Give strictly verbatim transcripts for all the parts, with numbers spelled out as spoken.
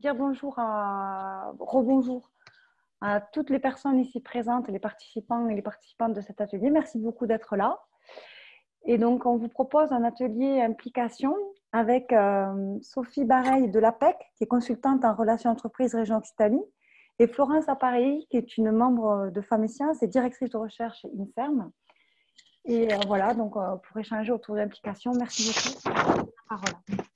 dire bonjour à, rebonjour à toutes les personnes ici présentes, les participants et les participantes de cet atelier. Merci beaucoup d'être là. Et donc, on vous propose un atelier implication avec euh, Sophie Bareil de l'A P E C, qui est consultante en relations entreprises région Occitanie, et Florence Appareil, qui est une membre de Femmes et Sciences et directrice de recherche INSERM. Et euh, voilà, donc euh, pour échanger autour de l'implication, merci beaucoup. Parole.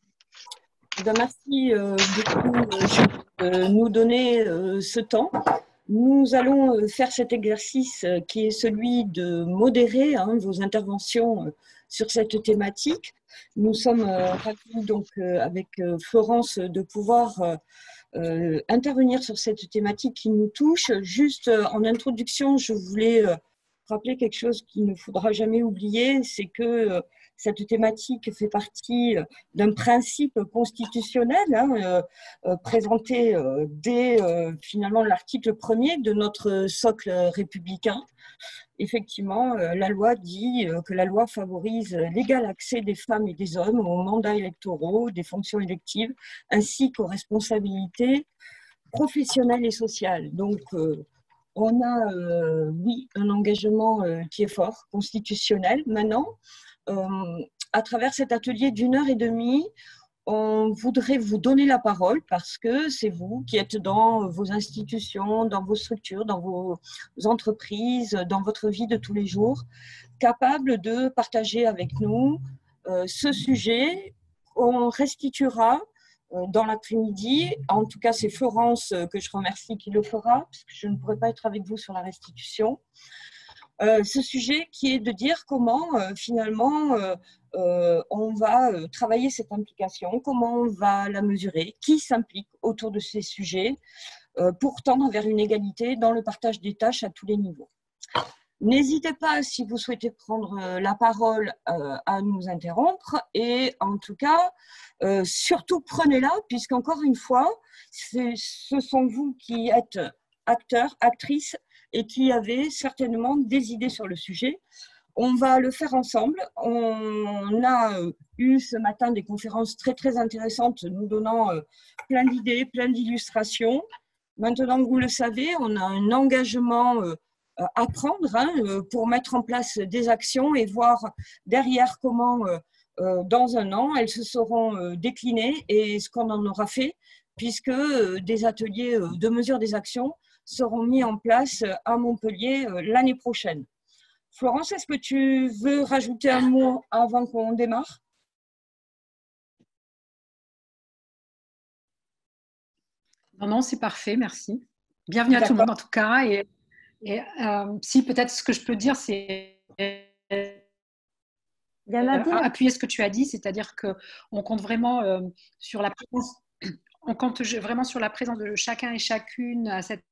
Ben, merci euh, beaucoup de nous donner euh, ce temps. Nous allons faire cet exercice qui est celui de modérer hein, vos interventions sur cette thématique. Nous sommes euh, ravis donc euh, avec euh, Florence de pouvoir euh, euh, intervenir sur cette thématique qui nous touche. Juste euh, en introduction, je voulais euh, rappeler quelque chose qu'il ne faudra jamais oublier, c'est que euh, cette thématique fait partie d'un principe constitutionnel hein, euh, euh, présenté euh, dès euh, finalement l'article premier de notre socle républicain. Effectivement, euh, la loi dit euh, que la loi favorise l'égal accès des femmes et des hommes aux mandats électoraux, des fonctions électives, ainsi qu'aux responsabilités professionnelles et sociales. Donc, euh, on a, euh, oui, un engagement euh, qui est fort, constitutionnel. Maintenant, Euh, à travers cet atelier d'une heure et demie, on voudrait vous donner la parole parce que c'est vous qui êtes dans vos institutions, dans vos structures, dans vos entreprises, dans votre vie de tous les jours, capable de partager avec nous euh, ce sujet. On restituera euh, dans l'après-midi, en tout cas c'est Florence euh, que je remercie qui le fera, parce que je ne pourrais pas être avec vous sur la restitution. Euh, ce sujet qui est de dire comment euh, finalement euh, euh, on va euh, travailler cette implication, comment on va la mesurer, qui s'implique autour de ces sujets euh, pour tendre vers une égalité dans le partage des tâches à tous les niveaux. N'hésitez pas, si vous souhaitez prendre euh, la parole, euh, à nous interrompre et en tout cas, euh, surtout prenez-la puisqu'encore une fois, ce sont vous qui êtes acteurs, actrices et qui avez certainement des idées sur le sujet. On va le faire ensemble. On a eu ce matin des conférences très, très intéressantes nous donnant plein d'idées, plein d'illustrations. Maintenant que vous le savez, on a un engagement à prendre hein, pour mettre en place des actions et voir derrière comment, dans un an, elles se seront déclinées et ce qu'on en aura fait, puisque des ateliers de mesure des actions seront mis en place à Montpellier l'année prochaine. Florence, est-ce que tu veux rajouter un mot avant qu'on démarre? Non, non, c'est parfait, merci. Bienvenue à tout le monde en tout cas. Et, et euh, si peut-être ce que je peux dire, c'est euh, appuyer ce que tu as dit, c'est-à-dire qu'on compte vraiment euh, sur la présence, on compte vraiment sur la présence de chacun et chacune à cette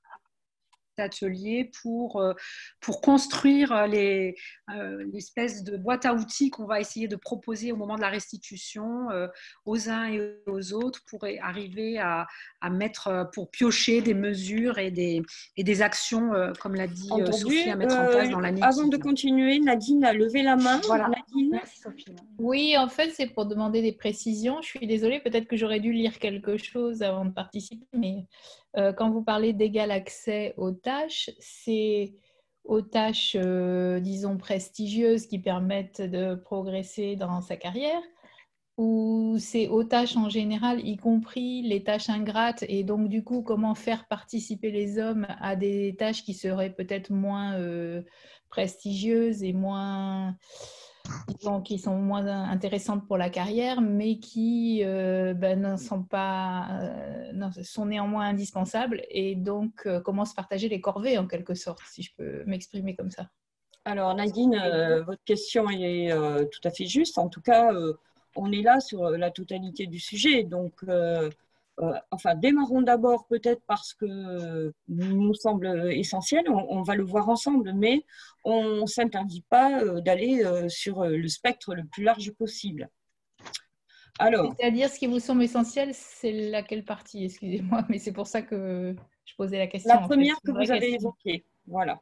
atelier pour, pour construire les, euh, l'espèce de boîte à outils qu'on va essayer de proposer au moment de la restitution euh, aux uns et aux autres pour arriver à, à mettre, pour piocher des mesures et des, et des actions, euh, comme l'a dit Entendu. Sophie, à mettre en place dans l'année. Avant de continuer, Nadine a levé la main. Voilà. Nadine. Merci Sophie. Oui, en fait, c'est pour demander des précisions. Je suis désolée, peut-être que j'aurais dû lire quelque chose avant de participer, mais euh, quand vous parlez d'égal accès aux tâches, c'est aux tâches, euh, disons, prestigieuses qui permettent de progresser dans sa carrière, ou c'est aux tâches en général, y compris les tâches ingrates, et donc du coup, comment faire participer les hommes à des tâches qui seraient peut-être moins euh, prestigieuses et moins... Disons, qui sont moins intéressantes pour la carrière, mais qui euh, ben, ne sont pas, euh, non, sont néanmoins indispensables, et donc euh, comment se partager les corvées en quelque sorte, si je peux m'exprimer comme ça. Alors Nadine, euh, votre question est euh, tout à fait juste. En tout cas, euh, on est là sur la totalité du sujet. Donc, euh, euh, enfin, démarrons d'abord peut-être parce que nous semble essentiel. On, on va le voir ensemble, mais on ne s'interdit pas euh, d'aller euh, sur le spectre le plus large possible. Alors, c'est-à-dire, ce qui vous semble essentiel, c'est laquelle partie? Excusez-moi, mais c'est pour ça que je posais la question. La première en fait. que vous avez question. évoquée, voilà.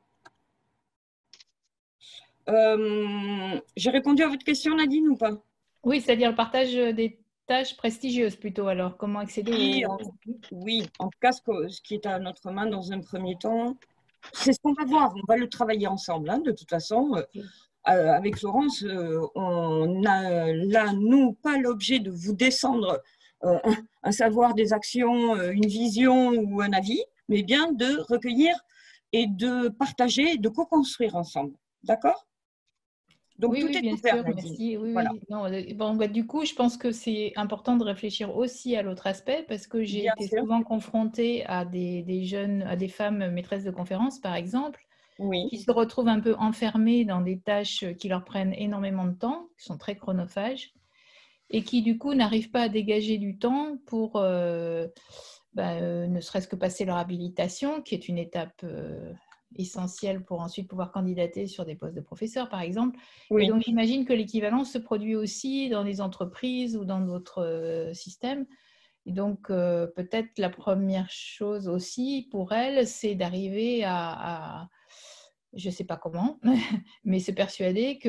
Euh, J'ai répondu à votre question, Nadine, ou pas? Oui, c'est-à-dire le partage des tâche prestigieuse plutôt alors. Comment accéder Oui, au... en, oui, en tout cas, ce, que, ce qui est à notre main dans un premier temps, c'est ce qu'on va voir. On va le travailler ensemble, hein, de toute façon. Euh, avec Florence, euh, on n'a là, nous, pas l'objet de vous descendre euh, un, un savoir des actions, euh, une vision ou un avis, mais bien de recueillir et de partager, de co-construire ensemble. D'accord? Donc, Oui, tout oui, est bien ouvert, sûr, Nadine. merci. Oui, Voilà. oui. Non, euh, bon, bah, du coup, je pense que c'est important de réfléchir aussi à l'autre aspect parce que j'ai Bien été sûr. souvent confrontée à des, des jeunes, à des femmes maîtresses de conférences, par exemple, Oui. qui se retrouvent un peu enfermées dans des tâches qui leur prennent énormément de temps, qui sont très chronophages, et qui, du coup, n'arrivent pas à dégager du temps pour, euh, bah, euh, ne serait-ce que passer leur habilitation, qui est une étape euh, essentielle pour ensuite pouvoir candidater sur des postes de professeur, par exemple. Oui. Et donc, j'imagine que l'équivalent se produit aussi dans les entreprises ou dans d'autres euh, systèmes. Et donc, euh, peut-être la première chose aussi pour elles, c'est d'arriver à, à je ne sais pas comment, mais se persuader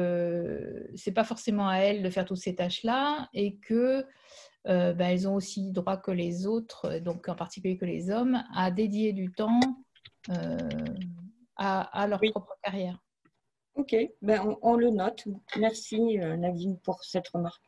que ce n'est pas forcément à elles de faire toutes ces tâches-là et que euh, ben, elles ont aussi droit que les autres, donc en particulier que les hommes, à dédier du temps euh, à, à leur Oui. propre carrière. Ok, ben, on, on le note. Merci euh, Nadine pour cette remarque.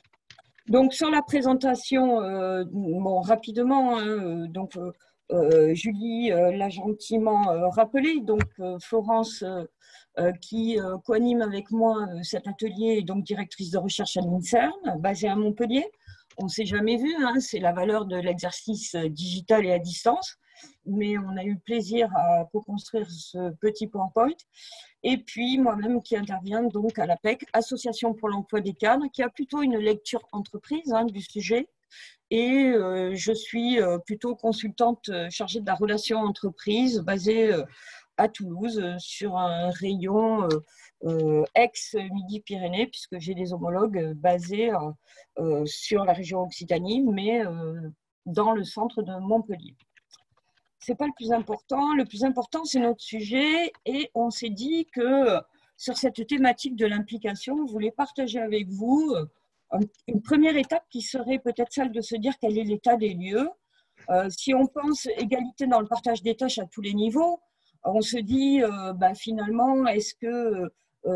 Donc sur la présentation, euh, bon, rapidement, hein, donc euh, euh, Julie euh, l'a gentiment euh, rappelé, donc euh, Florence euh, euh, qui euh, co-anime avec moi euh, cet atelier est donc directrice de recherche à l'INSERM, basée à Montpellier. On ne s'est jamais vu, hein, c'est la valeur de l'exercice digital et à distance, mais on a eu plaisir à co-construire ce petit PowerPoint. Et puis moi-même qui intervient donc à l'A P E C, Association pour l'emploi des cadres, qui a plutôt une lecture entreprise hein, du sujet. Et euh, je suis euh, plutôt consultante euh, chargée de la relation entreprise, basée euh, à Toulouse, euh, sur un rayon euh, euh, ex-Midi-Pyrénées, puisque j'ai des homologues euh, basés euh, euh, sur la région Occitanie, mais euh, dans le centre de Montpellier. Ce n'est pas le plus important. Le plus important, c'est notre sujet. Et on s'est dit que sur cette thématique de l'implication, on voulait partager avec vous une première étape qui serait peut-être celle de se dire quel est l'état des lieux. Euh, si on pense égalité dans le partage des tâches à tous les niveaux, on se dit euh, bah, finalement, est-ce que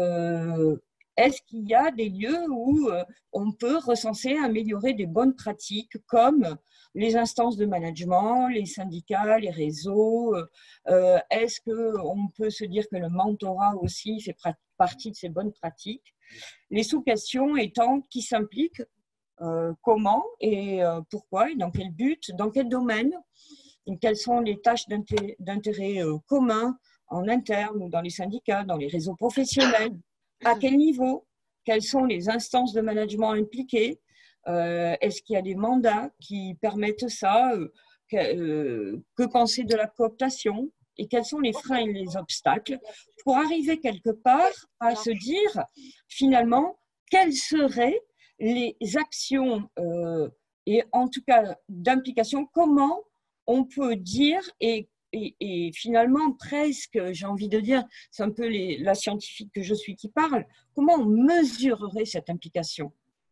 euh, est-ce qu'il y a des lieux où euh, on peut recenser, améliorer des bonnes pratiques comme les instances de management, les syndicats, les réseaux? euh, Est-ce qu'on peut se dire que le mentorat aussi fait partie de ces bonnes pratiques? Les sous-questions étant qui s'implique, euh, comment et euh, pourquoi et dans quel but, dans quel domaine, et quelles sont les tâches d'intérêt euh, commun en interne ou dans les syndicats, dans les réseaux professionnels, à quel niveau, quelles sont les instances de management impliquées, euh, est-ce qu'il y a des mandats qui permettent ça, euh, que, euh, que penser de la cooptation et quels sont les freins et les obstacles pour arriver quelque part à se dire finalement quelles seraient les actions euh, et en tout cas d'implication, comment on peut dire et, et, et finalement presque, j'ai envie de dire, c'est un peu les, la scientifique que je suis qui parle, comment on mesurerait cette implication?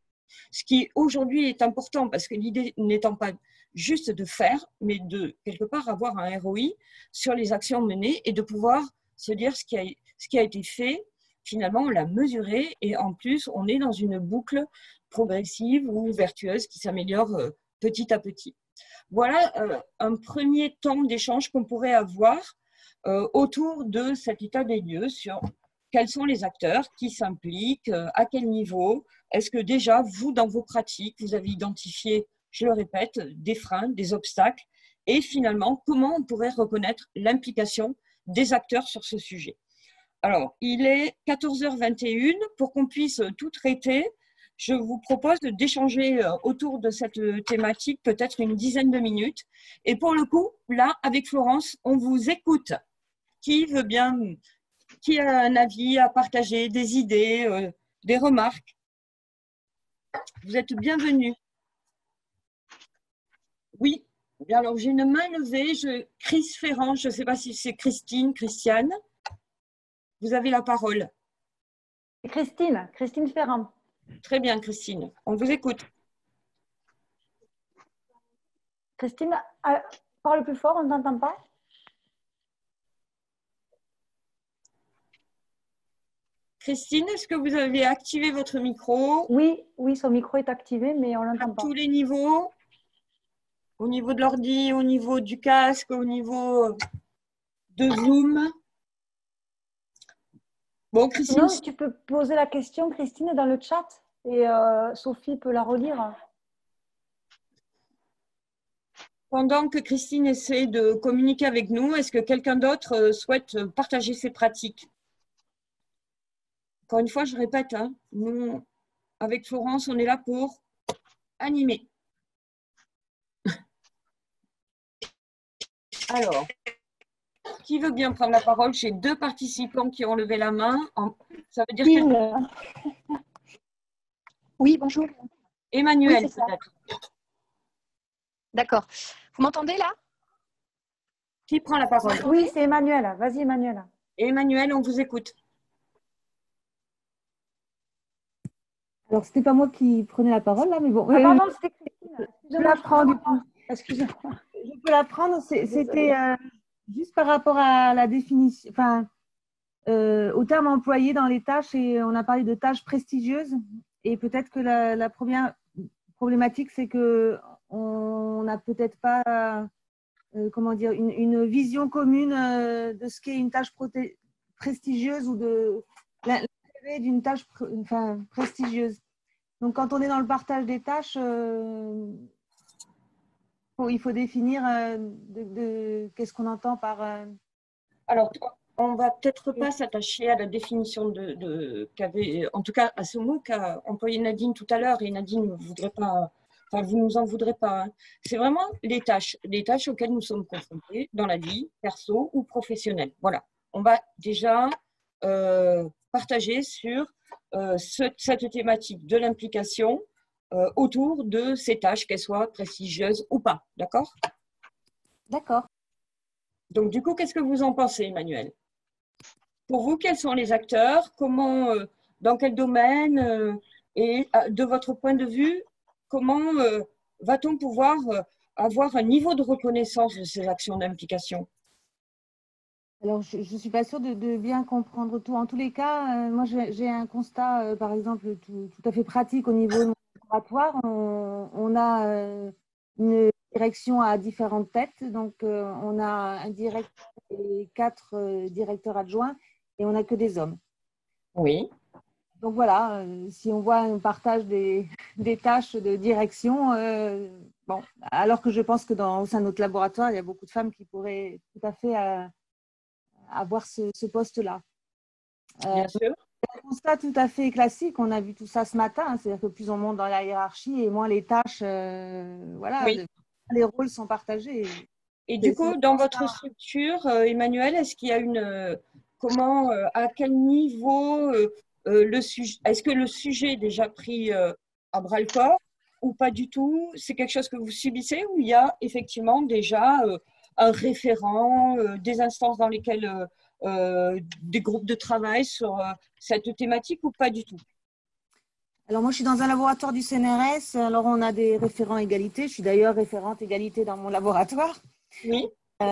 Ce qui aujourd'hui est important parce que l'idée n'étant pas juste de faire, mais de quelque part avoir un R O I sur les actions menées et de pouvoir se dire ce qui a, ce qui a été fait, finalement on l'a mesuré et en plus on est dans une boucle progressive ou vertueuse qui s'améliore petit à petit. Voilà euh, un premier temps d'échange qu'on pourrait avoir euh, autour de cet état des lieux sur quels sont les acteurs qui s'impliquent, euh, à quel niveau. Est-ce que déjà, vous, dans vos pratiques, vous avez identifié, je le répète, des freins, des obstacles et finalement, comment on pourrait reconnaître l'implication des acteurs sur ce sujet? Alors, il est quatorze heures vingt et une. Pour qu'on puisse tout traiter, je vous propose d'échanger autour de cette thématique peut-être une dizaine de minutes. Et pour le coup, là, avec Florence, on vous écoute. Qui veut bien, qui a un avis à partager, des idées, euh, des remarques? Vous êtes bienvenus. Oui, bien alors j'ai une main levée. Je, Chris Ferrand, je ne sais pas si c'est Christine, Christiane. Vous avez la parole. Christine, Christine Ferrand. Très bien, Christine. On vous écoute. Christine, euh, parle plus fort, on ne t'entend pas. Christine, est-ce que vous avez activé votre micro? Oui, oui, son micro est activé, mais on ne l'entend À pas. tous les niveaux? Au niveau de l'ordi, au niveau du casque, au niveau de Zoom? Bon, Christine. Sinon, tu peux poser la question, Christine, dans le chat et euh, Sophie peut la relire. Pendant que Christine essaie de communiquer avec nous, est-ce que quelqu'un d'autre souhaite partager ses pratiques? Encore une fois, je répète, hein, nous, avec Florence, on est là pour animer. Alors, qui veut bien prendre la parole? J'ai deux participants qui ont levé la main. Ça veut dire que... Oui, bonjour. Emmanuel, oui, peut-être. D'accord. Vous m'entendez là? Qui prend la parole? Oui, c'est Emmanuel. Vas-y, Emmanuel. Emmanuel, on vous écoute. Alors, c'était pas moi qui prenais la parole là, mais bon. Ah, pardon, c'était Christine. Je peux la prendre du coup. Excusez-moi. Je peux la prendre. C'était euh, juste par rapport à la définition, enfin, euh, au terme employé dans les tâches, et on a parlé de tâches prestigieuses. Et peut-être que la, la première problématique, c'est que on n'a peut-être pas, euh, comment dire, une, une vision commune euh, de ce qu'est une tâche prestigieuse ou de l'intérêt d'une tâche enfin, prestigieuse. Donc, quand on est dans le partage des tâches, euh, il faut définir euh, de, de, qu'est-ce qu'on entend par… Euh... Alors, on ne va peut-être pas s'attacher à la définition de, de qu'avait, en tout cas à ce mot qu'a employé Nadine tout à l'heure, et Nadine ne voudrait pas, enfin, vous ne nous en voudrez pas. Hein. C'est vraiment les tâches, les tâches auxquelles nous sommes confrontés dans la vie, perso ou professionnelle. Voilà, on va déjà euh, partager sur euh, ce, cette thématique de l'implication euh, autour de ces tâches, qu'elles soient prestigieuses ou pas. D'accord? D'accord. Donc, du coup, qu'est-ce que vous en pensez, Emmanuel? Pour vous, quels sont les acteurs? Comment, euh, dans quel domaine? euh, Et de votre point de vue, comment euh, va-t-on pouvoir euh, avoir un niveau de reconnaissance de ces actions d'implication? Alors, je ne suis pas sûre de, de bien comprendre tout. En tous les cas, euh, moi, j'ai un constat, euh, par exemple, tout, tout à fait pratique au niveau de mon laboratoire. On, on a euh, une direction à différentes têtes. Donc, euh, on a un directeur et quatre euh, directeurs adjoints et on n'a que des hommes. Oui. Donc, voilà, euh, si on voit un partage des, des tâches de direction, euh, bon, alors que je pense que dans, au sein de notre laboratoire, il y a beaucoup de femmes qui pourraient tout à fait… Euh, avoir ce, ce poste-là. Bien euh, sûr. C'est un constat tout à fait classique. On a vu tout ça ce matin. Hein, c'est-à-dire que plus on monte dans la hiérarchie et moins les tâches, euh, voilà, Oui. de, les rôles sont partagés. Et du coup, dans votre structure, euh, Emmanuel, est-ce qu'il y a une… Euh, comment, euh, à quel niveau euh, euh, le sujet… Est-ce que le sujet est déjà pris euh, à bras-le-corps ou pas du tout? C'est quelque chose que vous subissez ou il y a effectivement déjà… Euh, un référent, euh, des instances dans lesquelles euh, euh, des groupes de travail sur euh, cette thématique ou pas du tout? Alors moi, je suis dans un laboratoire du C N R S. Alors on a des référents égalité. Je suis d'ailleurs référente égalité dans mon laboratoire. Oui.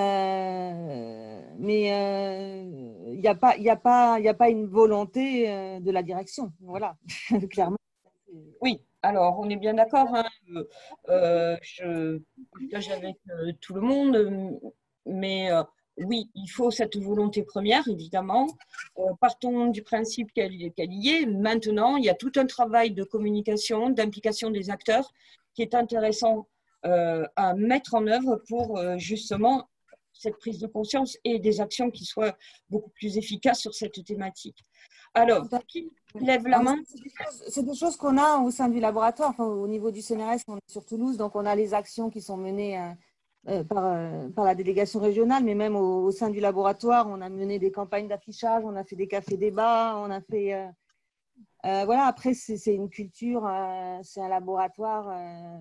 Euh, mais il euh, n'y a pas, il y a pas, il y a pas une volonté euh, de la direction. Voilà, clairement. Oui. Alors, on est bien d'accord, hein. euh, je partage avec euh, tout le monde, mais euh, oui, il faut cette volonté première, évidemment. Euh, partons du principe qu'elle qu'elle y est. Maintenant, il y a tout un travail de communication, d'implication des acteurs qui est intéressant euh, à mettre en œuvre pour euh, justement cette prise de conscience et des actions qui soient beaucoup plus efficaces sur cette thématique. Alors, qui lève la main? C'est des choses qu'on a au sein du laboratoire. Enfin, au niveau du C N R S, on est sur Toulouse, donc on a les actions qui sont menées euh, euh, par, euh, par la délégation régionale, mais même au, au sein du laboratoire, on a mené des campagnes d'affichage, on a fait des cafés débats, on a fait… Euh, euh, voilà, après, c'est une culture, euh, c'est un laboratoire euh,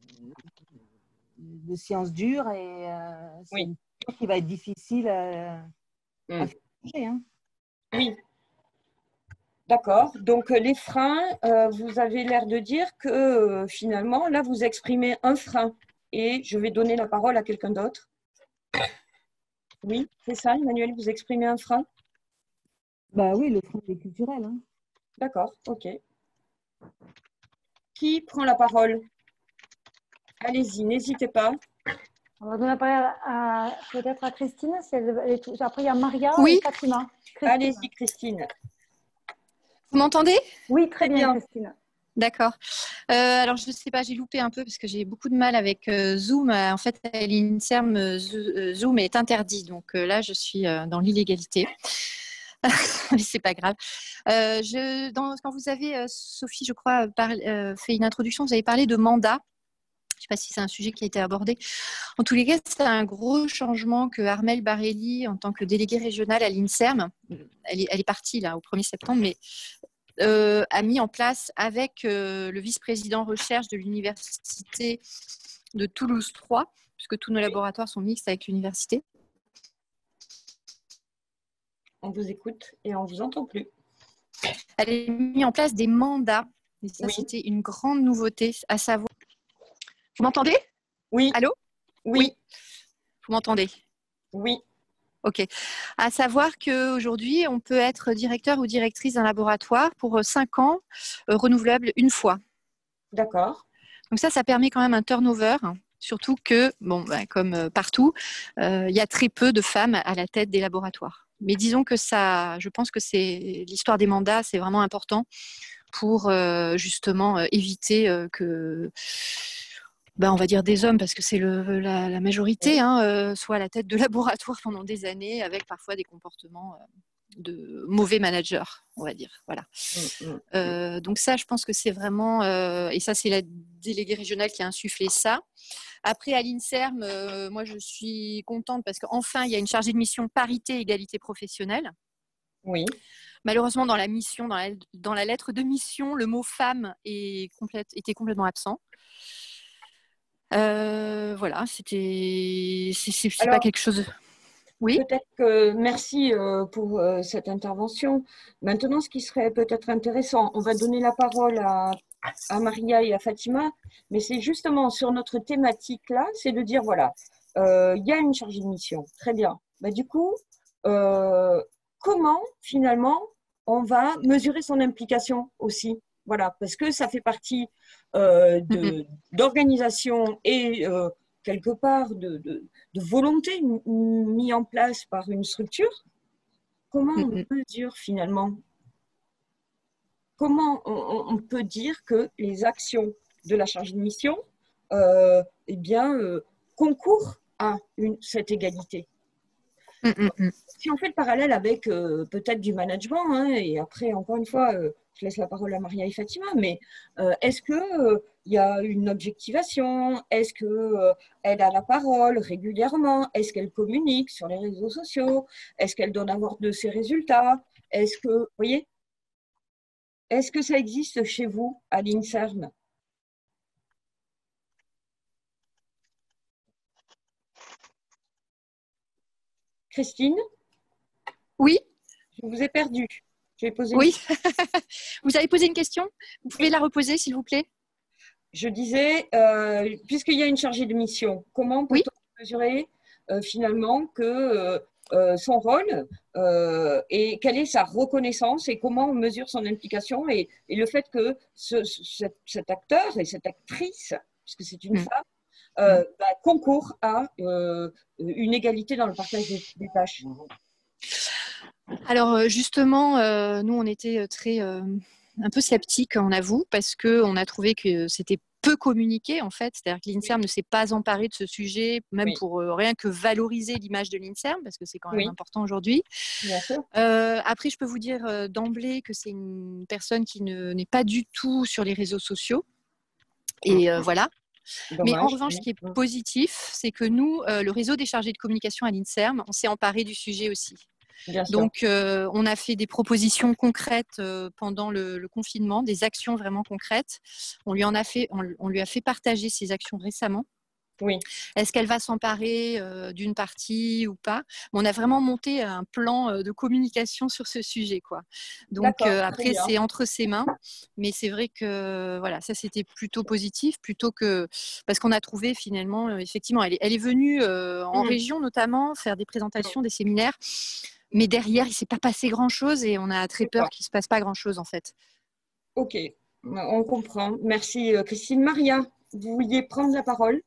de sciences dures et euh, c'est oui. une culture qui va être difficile euh, mmh. à faire changer. Hein. Oui. D'accord. Donc, les freins, euh, vous avez l'air de dire que euh, finalement, là, vous exprimez un frein et je vais donner la parole à quelqu'un d'autre. Oui, c'est ça, Emmanuel, vous exprimez un frein? Bah oui, le frein est culturel. Hein. D'accord, ok. Qui prend la parole? Allez-y, n'hésitez pas. On va donner la parole à, à- peut-être à Christine. Si elle, elle est tout- Après, il y a Maria Oui. et Fatima. Christine. Allez-y, Christine. Vous m'entendez? Oui, très Très bien, bien. Christine. D'accord. Euh, alors, je ne sais pas, j'ai loupé un peu parce que j'ai beaucoup de mal avec euh, Zoom. Euh, En fait, à l'INSERM, euh, Zo- euh, Zoom est interdit. Donc euh, là, je suis euh, dans l'illégalité. Mais c'est pas grave. Euh, je, dans, quand vous avez, euh, Sophie, je crois, par- euh, fait une introduction, vous avez parlé de mandat. Je ne sais pas si c'est un sujet qui a été abordé. En tous les cas, c'est un gros changement que Armelle Barelli, en tant que déléguée régionale à l'INSERM, elle est, elle est partie là au premier septembre, mais euh, a mis en place avec euh, le vice-président recherche de l'université de Toulouse trois, puisque tous nos laboratoires sont mixtes avec l'université. On vous écoute et on ne vous entend plus. Elle a mis en place des mandats. Et ça, Oui. c'était une grande nouveauté, à savoir. Vous m'entendez? Oui. Allô? Oui. Vous m'entendez? Oui. Ok. À savoir qu'aujourd'hui, on peut être directeur ou directrice d'un laboratoire pour cinq ans, euh, renouvelable une fois. D'accord. Donc ça, ça permet quand même un turnover, hein. Surtout que, bon, bah, comme euh, partout, euh, il y a très peu de femmes à la tête des laboratoires. Mais disons que ça, je pense que c'est l'histoire des mandats, c'est vraiment important pour euh, justement euh, éviter euh, que, ben, on va dire des hommes, parce que c'est le, la, la majorité, hein, euh, soit à la tête de laboratoire pendant des années, avec parfois des comportements euh, de mauvais managers, on va dire. Voilà. Mm, mm. Euh, donc ça, je pense que c'est vraiment, euh, et ça, c'est la déléguée régionale qui a insufflé ça. Après, à l'INSERM, euh, moi, je suis contente parce qu'enfin, il y a une chargée de mission parité, égalité professionnelle. Oui. Malheureusement, dans la mission, dans la, dans la lettre de mission, le mot femme est complète, était complètement absent. Euh, voilà, c'était, c'est, c'est, c'est Alors, pas quelque chose. Oui. Peut-être que merci euh, pour euh, cette intervention. Maintenant, ce qui serait peut-être intéressant, on va donner la parole à, à Maria et à Fatima, mais c'est justement sur notre thématique là, c'est de dire voilà, euh, il y a une chargée de mission, très bien. Bah, du coup, euh, comment finalement on va mesurer son implication aussi? Voilà, parce que ça fait partie euh, de, d'organisation et euh, quelque part de, de, de volonté m- mis en place par une structure. Comment on mesure finalement? Comment on, on peut dire que les actions de la charge de mission euh, eh bien, euh, concourent à une, cette égalité? Mm, mm, mm. Si on fait le parallèle avec euh, peut-être du management, hein, et après, encore une fois, euh, je laisse la parole à Maria et Fatima, mais euh, est-ce qu'il euh, y a une objectivation? Est-ce qu'elle euh, a la parole régulièrement? Est-ce qu'elle communique sur les réseaux sociaux? Est-ce qu'elle donne à voir de ses résultats? Est-ce que, vous voyez, est-ce que ça existe chez vous à l'INSERM? Christine, Oui, je vous ai perdu. Je vais poser une oui. Vous avez posé une question? Vous pouvez la reposer, s'il vous plaît? Je disais, euh, puisqu'il y a une chargée de mission, comment Oui. peut-on mesurer euh, finalement que euh, euh, son rôle euh, et quelle est sa reconnaissance et comment on mesure son implication et, et le fait que ce, ce- cet, cet acteur et cette actrice, puisque c'est une Mm. femme, euh, bah, concourt à euh, une égalité dans le partage des, des tâches. Alors euh, justement, euh, nous on était très euh, un peu sceptiques, on avoue, parce que on a trouvé que c'était peu communiqué en fait, c'est-à-dire que l'INSERM ne s'est pas emparé de ce sujet, même Oui. pour euh, rien que valoriser l'image de l'INSERM, parce que c'est quand même Oui. important aujourd'hui. Bien sûr. Euh, après, je peux vous dire euh, d'emblée que c'est une personne qui ne, n'est pas du tout sur les réseaux sociaux. Et euh, voilà. Dommage. Mais en revanche, ce qui est Mm. positif, c'est que nous, euh, le réseau des chargés de communication à l'INSERM, on s'est emparé du sujet aussi. Bien sûr. Donc, euh, on a fait des propositions concrètes euh, pendant le, le confinement, des actions vraiment concrètes. On lui en a fait, on, on lui a fait partager ces actions récemment. Oui. Est-ce qu'elle va s'emparer euh, d'une partie ou pas? On a vraiment monté un plan euh, de communication sur ce sujet, quoi. Donc euh, après, c'est entre ses mains, mais c'est vrai que voilà, ça c'était plutôt positif, plutôt que parce qu'on a trouvé finalement, euh, effectivement, elle est, elle est venue euh, en mmh. région notamment faire des présentations, des séminaires, mais derrière, il s'est pas passé grand-chose et on a très peur qu'il se passe pas grand-chose en fait. Ok, on comprend. Merci Christine. Maria, vous vouliez prendre la parole?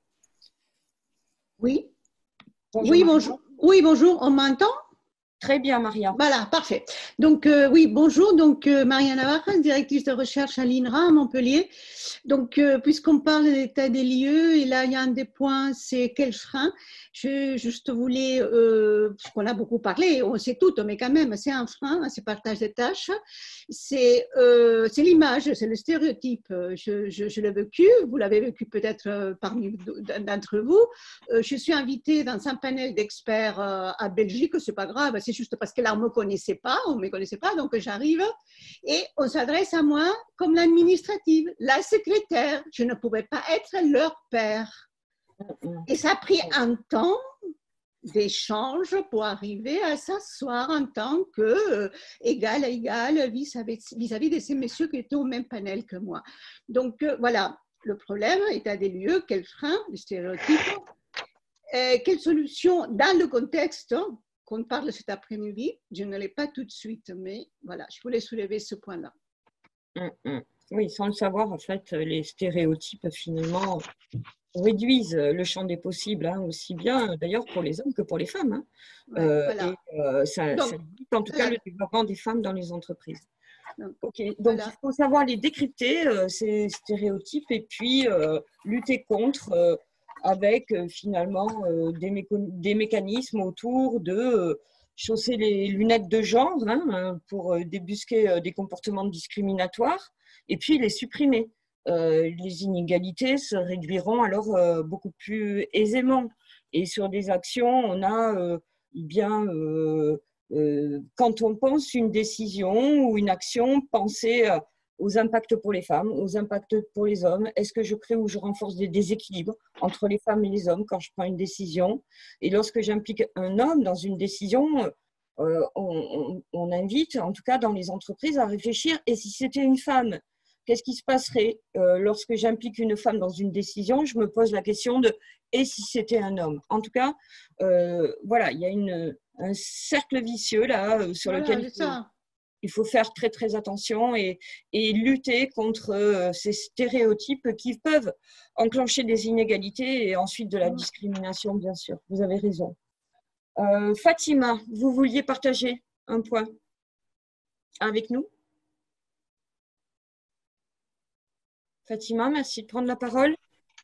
Oui. Bonjour, oui, Maria. bonjour. Oui, bonjour. On m'entend? Très bien, Maria. Voilà, parfait. Donc, euh, oui, bonjour. Donc, euh, Maria Navarra, directrice de recherche à l'I N R A à Montpellier. Donc, euh, puisqu'on parle de l'état des lieux, et là, il y a un des points, c'est quel frein. Je juste voulais, euh, parce qu'on a beaucoup parlé, on sait tout, mais quand même, c'est un frein, c'est partage des tâches. C'est euh, l'image, c'est le stéréotype. Je, je, je l'ai vécu, vous l'avez vécu peut-être euh, parmi d'entre vous. Euh, je suis invitée dans un panel d'experts euh, à Belgique, c'est pas grave, c'est juste parce que là, on ne me connaissait pas, on ne me connaissait pas, donc j'arrive et on s'adresse à moi comme l'administrative, la secrétaire. Je ne pouvais pas être leur père. Et ça a pris un temps d'échange pour arriver à s'asseoir en tant que euh, égal à égal vis-à-vis de ces messieurs qui étaient au même panel que moi. Donc euh, voilà, le problème, état des lieux, quel frein, les stéréotypes, euh, quelle solution dans le contexte qu'on parle cet après-midi. Je ne l'ai pas tout de suite, mais voilà, je voulais soulever ce point-là. Mmh, mmh. Oui, sans le savoir, en fait, les stéréotypes, finalement, réduisent le champ des possibles, hein, aussi bien d'ailleurs pour les hommes que pour les femmes. Hein. Ouais, euh, voilà. Et euh, ça, donc, ça limite en tout voilà. cas le développement des femmes dans les entreprises. Donc, ok, donc voilà. il faut savoir les décrypter, euh, ces stéréotypes, et puis euh, lutter contre euh, avec euh, finalement euh, des, méca des mécanismes autour de euh, chausser les lunettes de genre, hein, pour euh, débusquer euh, des comportements discriminatoires et puis les supprimer. Euh, les inégalités se réduiront alors euh, beaucoup plus aisément. Et sur des actions, on a euh, bien, euh, euh, quand on pense une décision ou une action, penser euh, aux impacts pour les femmes, aux impacts pour les hommes. Est-ce que je crée ou je renforce des déséquilibres entre les femmes et les hommes quand je prends une décision? Et lorsque j'implique un homme dans une décision, euh, on, on, on invite, en tout cas dans les entreprises, à réfléchir. Et si c'était une femme, qu'est-ce qui se passerait euh, lorsque j'implique une femme dans une décision? Je me pose la question de « et si c'était un homme ?» En tout cas, euh, voilà, il y a une, un cercle vicieux là euh, sur voilà, lequel il faut, il faut faire très très attention et, et lutter contre euh, ces stéréotypes qui peuvent enclencher des inégalités et ensuite de la discrimination, bien sûr. Vous avez raison. Euh, Fatima, vous vouliez partager un point avec nous? Fatima, merci de prendre la parole.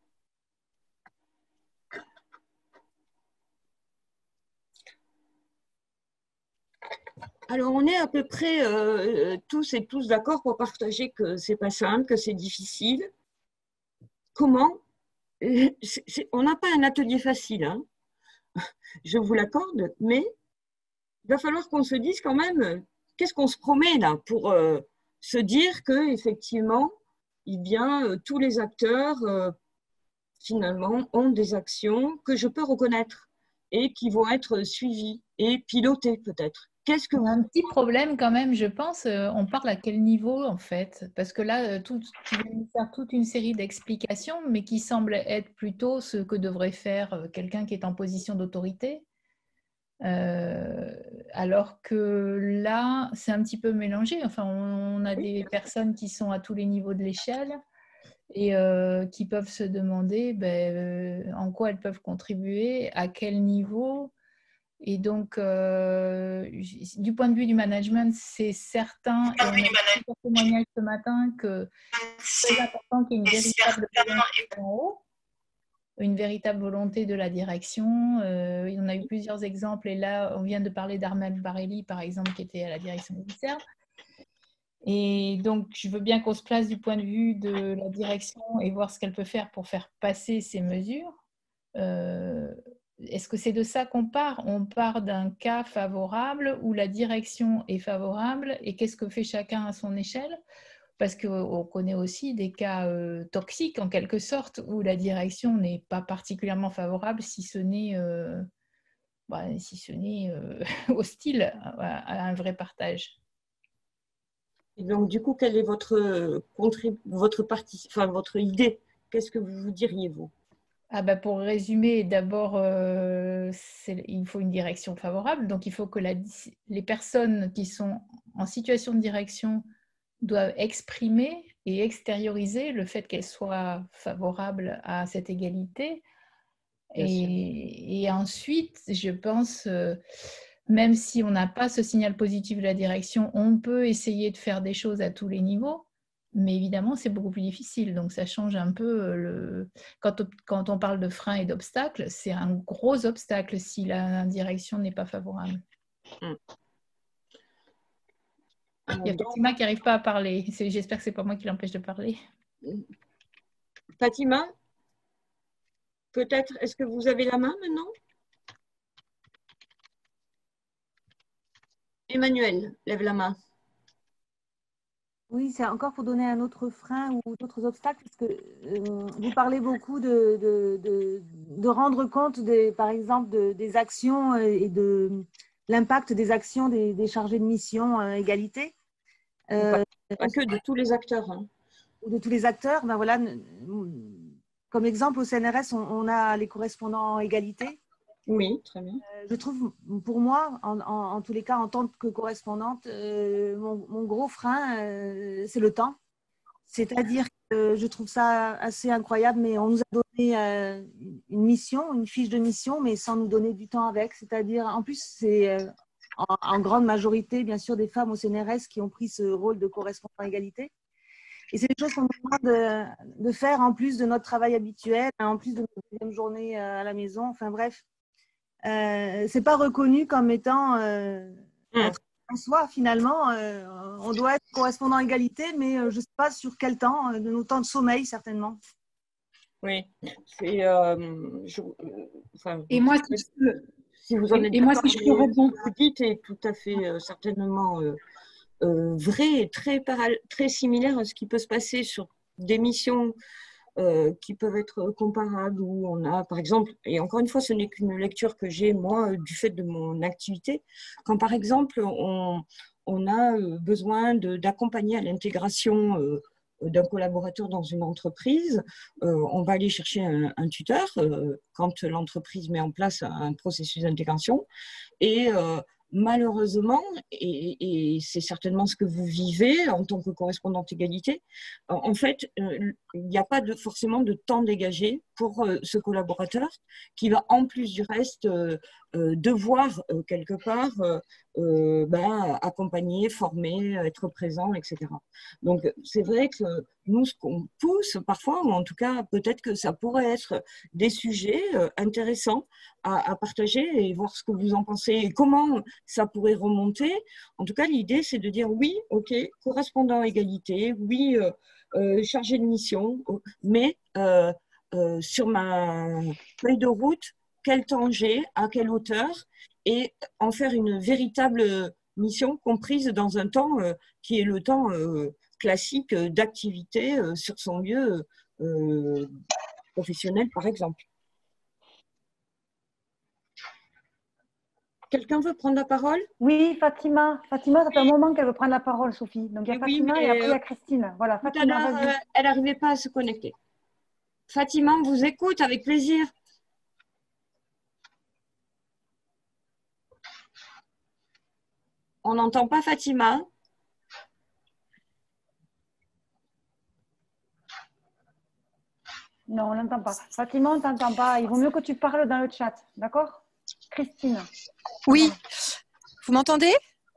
Alors, on est à peu près euh, tous et tous d'accord pour partager que c'est pas simple, que c'est difficile. Comment? c est, c est, on n'a pas un atelier facile, hein, je vous l'accorde, mais il va falloir qu'on se dise quand même, qu'est-ce qu'on se promet là pour euh, se dire que effectivement, eh bien, euh, tous les acteurs, euh, finalement, ont des actions que je peux reconnaître et qui vont être suivies et pilotées peut-être. Qu'est-ce que vous... Un petit problème quand même, je pense, euh, on parle à quel niveau en fait? Parce que là, tout, tu viens de faire toute une série d'explications, mais qui semblent être plutôt ce que devrait faire quelqu'un qui est en position d'autorité. Euh, alors que là, c'est un petit peu mélangé. Enfin, on a des personnes qui sont à tous les niveaux de l'échelle et euh, qui peuvent se demander ben, euh, en quoi elles peuvent contribuer, à quel niveau. Et donc, euh, du point de vue du management, c'est certain, et on a eu plusieurs témoignages ce matin, que c'est important qu'il y ait une véritable volonté en haut, une véritable volonté de la direction. Euh, on a eu plusieurs exemples, et là, on vient de parler d'Armel Barelli, par exemple, qui était à la direction du ministère. Et donc, je veux bien qu'on se place du point de vue de la direction et voir ce qu'elle peut faire pour faire passer ces mesures. Euh, Est-ce que c'est de ça qu'on part? On part d'un cas favorable où la direction est favorable et qu'est-ce que fait chacun à son échelle? parce qu'on connaît aussi des cas euh, toxiques, en quelque sorte, où la direction n'est pas particulièrement favorable, si ce n'est euh, bah, si ce n'est euh, hostile à, à un vrai partage. Et donc, du coup, quelle est votre, votre, partie, enfin, votre idée? Qu'est-ce que vous vous diriez, vous? Ah bah pour résumer, d'abord, euh, il faut une direction favorable. Donc, il faut que la, les personnes qui sont en situation de direction doivent exprimer et extérioriser le fait qu'elles soient favorables à cette égalité. Et, et ensuite, je pense, euh, même si on n'a pas ce signal positif de la direction, on peut essayer de faire des choses à tous les niveaux. Mais évidemment, c'est beaucoup plus difficile. Donc, ça change un peu. Le... Quand, on, quand on parle de freins et d'obstacles, c'est un gros obstacle si la direction n'est pas favorable. Mmh. Il y a Fatima qui n'arrive pas à parler. J'espère que ce n'est pas moi qui l'empêche de parler. Fatima, peut-être, est-ce que vous avez la main maintenant? Emmanuel, lève la main. Oui, c'est encore pour donner un autre frein ou d'autres obstacles, parce que euh, vous parlez beaucoup de, de, de, de rendre compte, des, par exemple, de, des actions et de l'impact des actions des, des chargés de mission euh, égalité. Euh, pas que de tous les acteurs. Hein. De tous les acteurs, ben voilà, comme exemple, au C N R S, on, on a les correspondants égalité. Oui, très bien. Euh, je trouve, pour moi, en, en, en tous les cas, en tant que correspondante, euh, mon, mon gros frein, euh, c'est le temps. C'est-à-dire que je trouve ça assez incroyable, mais on nous a donné euh, une mission, une fiche de mission, mais sans nous donner du temps avec. C'est-à-dire, en plus, c'est euh, en, en grande majorité, bien sûr, des femmes au C N R S qui ont pris ce rôle de correspondant égalité. Et c'est des choses qu'on nous demande de, de faire en plus de notre travail habituel, en plus de notre deuxième journée à la maison. Enfin bref, euh, c'est pas reconnu comme étant euh, mmh. un travail en soi. Finalement, euh, on doit être correspondant égalité, mais euh, je ne sais pas sur quel temps, de nos temps de sommeil certainement. Oui, c'est. Euh, je, enfin, et moi, si, je, si vous en êtes et moi, si je peux répondre, vous dites est tout à fait euh, certainement. Euh, Euh, vrai et très, très similaire à ce qui peut se passer sur des missions euh, qui peuvent être comparables, où on a, par exemple, et encore une fois, ce n'est qu'une lecture que j'ai, moi, du fait de mon activité, quand, par exemple, on, on a besoin d'accompagner à l'intégration euh, d'un collaborateur dans une entreprise, euh, on va aller chercher un, un tuteur euh, quand l'entreprise met en place un processus d'intégration, et euh, malheureusement, et, et c'est certainement ce que vous vivez en tant que correspondante égalité, en fait, euh, il n'y a pas de, forcément de temps dégagé pour euh, ce collaborateur qui va, en plus du reste, euh, euh, devoir, euh, quelque part, euh, euh, ben, accompagner, former, être présent, et cetera. Donc, c'est vrai que nous, ce qu'on pousse parfois, ou en tout cas, peut-être que ça pourrait être des sujets euh, intéressants à, à partager et voir ce que vous en pensez et comment ça pourrait remonter. En tout cas, l'idée, c'est de dire oui, ok, correspondant à égalité, oui, euh, euh, chargé de mission, mais euh, euh, sur ma feuille de route, quel temps j'ai, à quelle hauteur, et en faire une véritable mission comprise dans un temps euh, qui est le temps euh, classique d'activité euh, sur son lieu euh, professionnel, par exemple. Quelqu'un veut prendre la parole? Oui, Fatima. Fatima, ça fait un moment qu'elle veut prendre la parole, Sophie. Donc, il y a Fatima oui, et après, il y a Christine. Voilà, Fatima, vas-y. Elle n'arrivait pas à se connecter. Fatima, on vous écoute avec plaisir. On n'entend pas Fatima. Non, on n'entend pas. Fatima, on ne t'entend pas. Il vaut mieux que tu parles dans le chat. D'accord? Christine. Oui. Voilà. Vous m'entendez?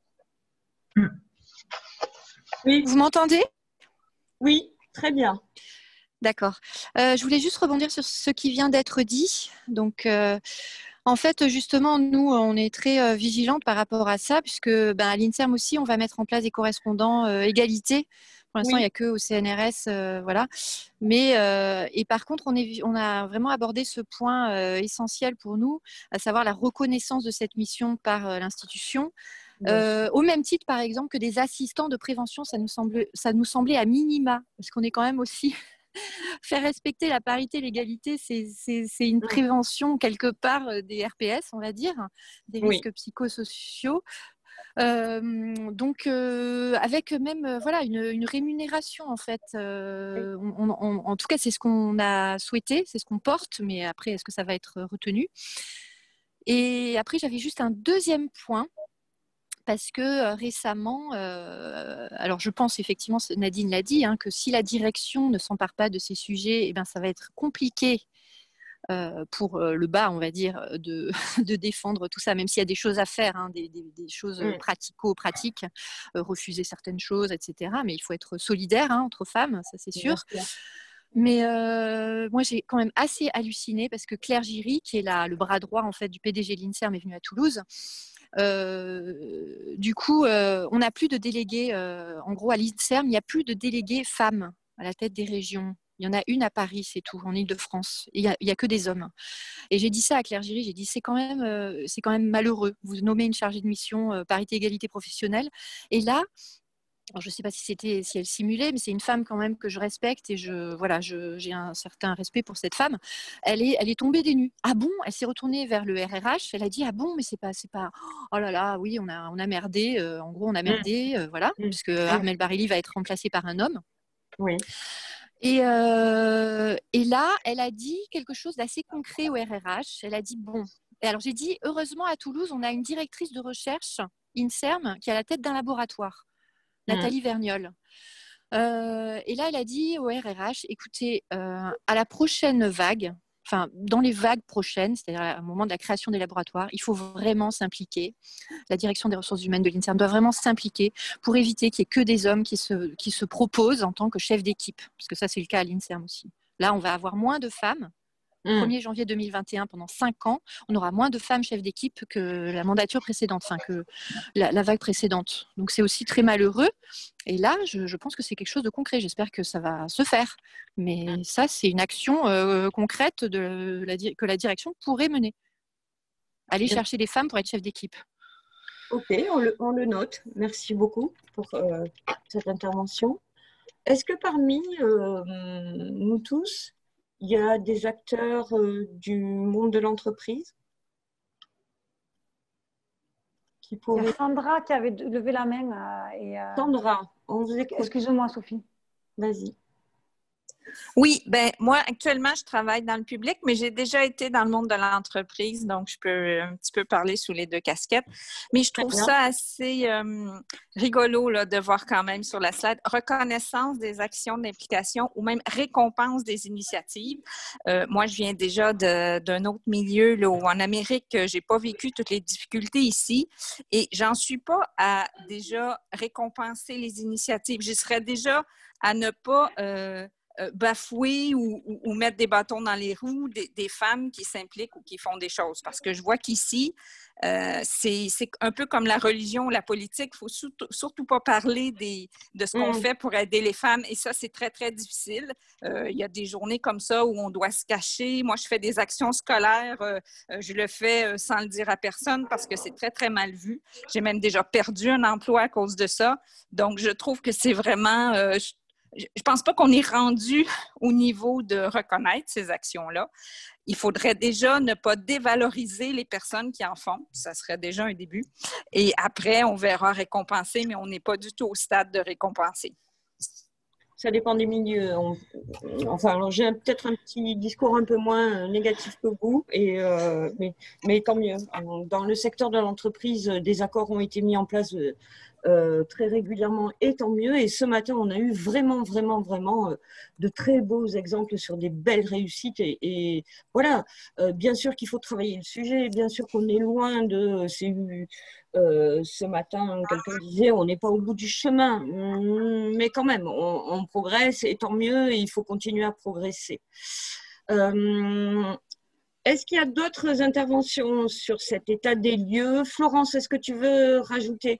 Oui. Vous m'entendez? Oui, très bien. D'accord. Euh, je voulais juste rebondir sur ce qui vient d'être dit. Donc, euh, en fait, justement, nous, on est très euh, vigilantes par rapport à ça, puisque ben, à l'INSERM aussi, on va mettre en place des correspondants euh, égalité. Pour l'instant, oui. Il n'y a que au C N R S, euh, voilà. Mais euh, et par contre, on, est, on a vraiment abordé ce point euh, essentiel pour nous, à savoir la reconnaissance de cette mission par euh, l'institution. Euh, au même titre, par exemple, que des assistants de prévention, ça nous, semble, ça nous semblait à minima, parce qu'on est quand même aussi… Faire respecter la parité, l'égalité, c'est une prévention quelque part des R P S, on va dire, des risques oui. psychosociaux. Euh, donc, euh, avec même euh, voilà, une, une rémunération, en fait. Euh, on, on, en tout cas, c'est ce qu'on a souhaité, c'est ce qu'on porte, mais après, est-ce que ça va être retenu? Et après, j'avais juste un deuxième point. Parce que euh, récemment, euh, alors je pense effectivement, Nadine l'a dit, hein, que si la direction ne s'empare pas de ces sujets, eh ben, ça va être compliqué euh, pour euh, le bas, on va dire, de, de défendre tout ça, même s'il y a des choses à faire, hein, des, des, des choses mmh. pratico-pratiques, euh, refuser certaines choses, et cetera. Mais il faut être solidaire hein, entre femmes, ça c'est sûr. Mais euh, moi, j'ai quand même assez halluciné parce que Claire Giry, qui est la, le bras droit en fait, du P D G de l'INSERM, est venue à Toulouse. Euh, du coup, euh, on n'a plus de délégués. Euh, en gros, à l'INSERM, il n'y a plus de délégués femmes à la tête des régions. Il y en a une à Paris, c'est tout, en Île-de-France. Il n'y a, a que des hommes. Et j'ai dit ça à Claire Giry, j'ai dit c'est quand même, euh, c'est quand même malheureux. Vous nommez une chargée de mission euh, parité égalité professionnelle. Et là, alors, je ne sais pas si c'était si elle simulait, mais c'est une femme quand même que je respecte et je voilà, j'ai un certain respect pour cette femme. Elle est, elle est tombée des nues. Ah bon? Elle s'est retournée vers le R R H. Elle a dit ah bon, mais c'est pas, c'est pas. Oh là là, oui, on a, on a merdé. Euh, en gros, on a merdé, euh, voilà, mmh. puisque Armelle Barelli va être remplacée par un homme. Oui. Et, euh, et là, elle a dit quelque chose d'assez concret au R R H. Elle a dit bon. Et alors j'ai dit heureusement à Toulouse, on a une directrice de recherche INSERM qui est à la tête d'un laboratoire. Nathalie mmh. Vergnol. Euh, et là, elle a dit au R R H, écoutez, euh, à la prochaine vague, enfin, dans les vagues prochaines, c'est-à-dire au moment de la création des laboratoires, il faut vraiment s'impliquer. La direction des ressources humaines de l'INSERM doit vraiment s'impliquer pour éviter qu'il n'y ait que des hommes qui se, qui se proposent en tant que chef d'équipe, parce que ça, c'est le cas à l'INSERM aussi. Là, on va avoir moins de femmes. premier janvier deux mille vingt et un, pendant cinq ans, on aura moins de femmes chefs d'équipe que la mandature précédente, enfin que la, la vague précédente. Donc c'est aussi très malheureux. Et là, je, je pense que c'est quelque chose de concret. J'espère que ça va se faire. Mais ça, c'est une action euh, concrète de la, que la direction pourrait mener. Aller chercher des femmes pour être chef d'équipe. Ok, on le, on le note. Merci beaucoup pour euh, cette intervention. Est-ce que parmi euh, nous tous, il y a des acteurs euh, du monde de l'entreprise qui pourraient… Il y a Sandra qui avait levé la main. Euh, et, euh... Sandra, on vous écoute. Excusez-moi, Sophie. Vas-y. Oui, ben moi, actuellement, je travaille dans le public, mais j'ai déjà été dans le monde de l'entreprise, donc je peux un petit peu parler sous les deux casquettes. Mais je trouve ça assez euh, rigolo là, de voir quand même sur la slide reconnaissance des actions d'implication ou même récompense des initiatives. Euh, moi, je viens déjà d'un autre milieu là, où en Amérique, j'ai pas vécu toutes les difficultés ici et j'en suis pas à déjà récompenser les initiatives. J'y serais déjà à ne pas… Euh, Euh, bafouer ou, ou, ou mettre des bâtons dans les roues des, des femmes qui s'impliquent ou qui font des choses. Parce que je vois qu'ici, euh, c'est un peu comme la religion, la politique. Il ne faut surtout, surtout pas parler des, de ce qu'on mmh. fait pour aider les femmes. Et ça, c'est très, très difficile. Euh, il y a des journées comme ça où on doit se cacher. Moi, je fais des actions scolaires. Euh, je le fais sans le dire à personne parce que c'est très, très mal vu. J'ai même déjà perdu un emploi à cause de ça. Donc, je trouve que c'est vraiment… Euh, je ne pense pas qu'on est rendu au niveau de reconnaître ces actions-là. Il faudrait déjà ne pas dévaloriser les personnes qui en font. Ça serait déjà un début. Et après, on verra récompenser, mais on n'est pas du tout au stade de récompenser. Ça dépend des milieux. On, enfin, j'ai peut-être un petit discours un peu moins négatif que vous, et, euh, mais, mais tant mieux. Dans le secteur de l'entreprise, des accords ont été mis en place euh, très régulièrement, et tant mieux. Et ce matin, on a eu vraiment, vraiment, vraiment euh, de très beaux exemples sur des belles réussites. Et, et voilà, euh, bien sûr qu'il faut travailler le sujet, bien sûr qu'on est loin de… Euh, ce matin, quelqu'un disait on n'est pas au bout du chemin, mais quand même, on, on progresse et tant mieux, et il faut continuer à progresser. Euh, est-ce qu'il y a d'autres interventions sur cet état des lieux? Florence, est-ce que tu veux rajouter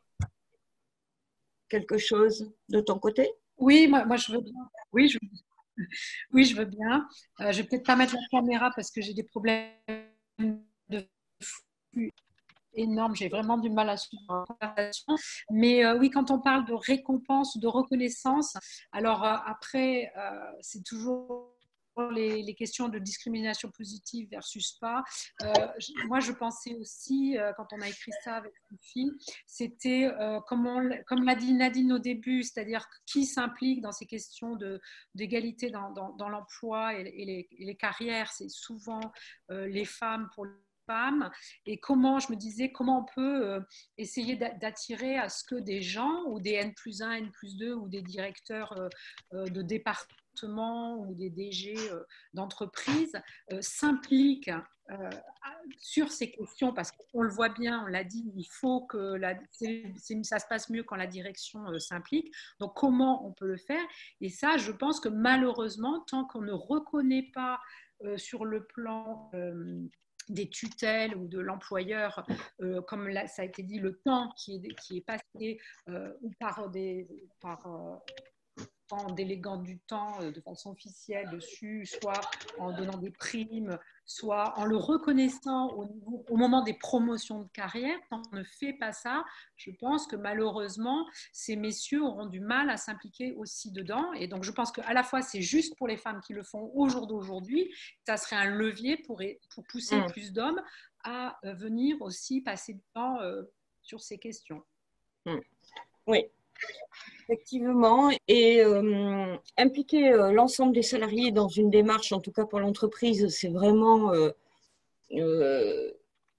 quelque chose de ton côté? Oui, moi, moi je veux bien. Oui, je, oui, je veux bien. Euh, je vais peut-être pas mettre la caméra parce que j'ai des problèmes de flux. Et énorme. J'ai vraiment du mal à suivre la conversation. Mais euh, oui, quand on parle de récompense, de reconnaissance, alors euh, après, euh, c'est toujours les, les questions de discrimination positive versus pas. Euh, je, moi, je pensais aussi, euh, quand on a écrit ça avec une fille, c'était euh, comme, on, comme l'a dit Nadine au début, c'est-à-dire qui s'implique dans ces questions de, d'égalité dans, dans, dans l'emploi et, et, les, et les carrières. C'est souvent euh, les femmes pour les femmes. Et comment, je me disais, comment on peut euh, essayer d'attirer à ce que des gens, ou des N plus un, N plus deux, ou des directeurs euh, euh, de département ou des D G euh, d'entreprise euh, s'impliquent euh, sur ces questions, parce qu'on le voit bien, on l'a dit, il faut que la, c'est, c'est, ça se passe mieux quand la direction euh, s'implique. Donc comment on peut le faire? Et ça, je pense que malheureusement, tant qu'on ne reconnaît pas euh, sur le plan euh, des tutelles ou de l'employeur, euh, comme là, ça a été dit, le temps qui est, qui est passé euh, ou par des... Par, euh, en déléguant du temps de façon officielle dessus, soit en donnant des primes, soit en le reconnaissant au, niveau, au moment des promotions de carrière. Quand on ne fait pas ça, je pense que malheureusement, ces messieurs auront du mal à s'impliquer aussi dedans. Et donc, je pense qu'à la fois, c'est juste pour les femmes qui le font au jour d'aujourd'hui, ça serait un levier pour, pour pousser mmh. plus d'hommes à venir aussi passer du temps euh, sur ces questions. Mmh. Oui. Effectivement, et euh, impliquer euh, l'ensemble des salariés dans une démarche, en tout cas pour l'entreprise, c'est vraiment euh, euh,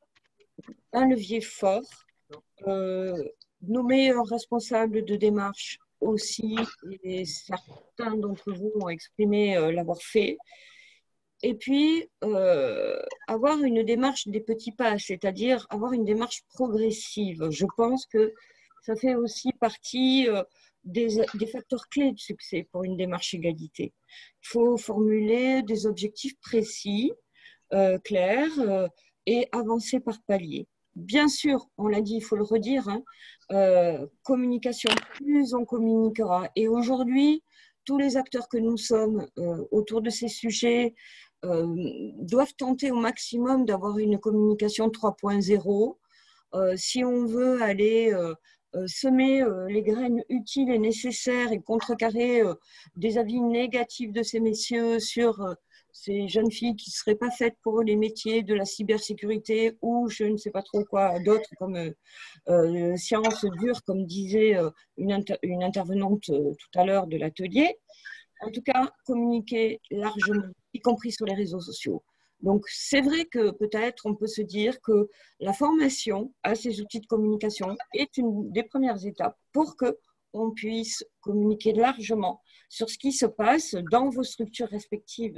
un levier fort. Euh, nommer un responsable de démarche aussi, et certains d'entre vous ont exprimé euh, l'avoir fait. Et puis, euh, avoir une démarche des petits pas, c'est-à-dire avoir une démarche progressive. Je pense que ça fait aussi partie euh, des, des facteurs clés de succès pour une démarche égalité. Il faut formuler des objectifs précis, euh, clairs, euh, et avancer par paliers. Bien sûr, on l'a dit, il faut le redire, hein, euh, communication, plus on communiquera. Et aujourd'hui, tous les acteurs que nous sommes euh, autour de ces sujets euh, doivent tenter au maximum d'avoir une communication trois point zéro. Euh, si on veut aller euh, euh, semer euh, les graines utiles et nécessaires et contrecarrer euh, des avis négatifs de ces messieurs sur euh, ces jeunes filles qui ne seraient pas faites pour les métiers de la cybersécurité ou je ne sais pas trop quoi d'autres comme euh, euh, sciences dures, comme disait euh, une, inter une intervenante euh, tout à l'heure de l'atelier. En tout cas, communiquer largement, y compris sur les réseaux sociaux. Donc, c'est vrai que peut-être on peut se dire que la formation à ces outils de communication est une des premières étapes pour qu'on puisse communiquer largement sur ce qui se passe dans vos structures respectives.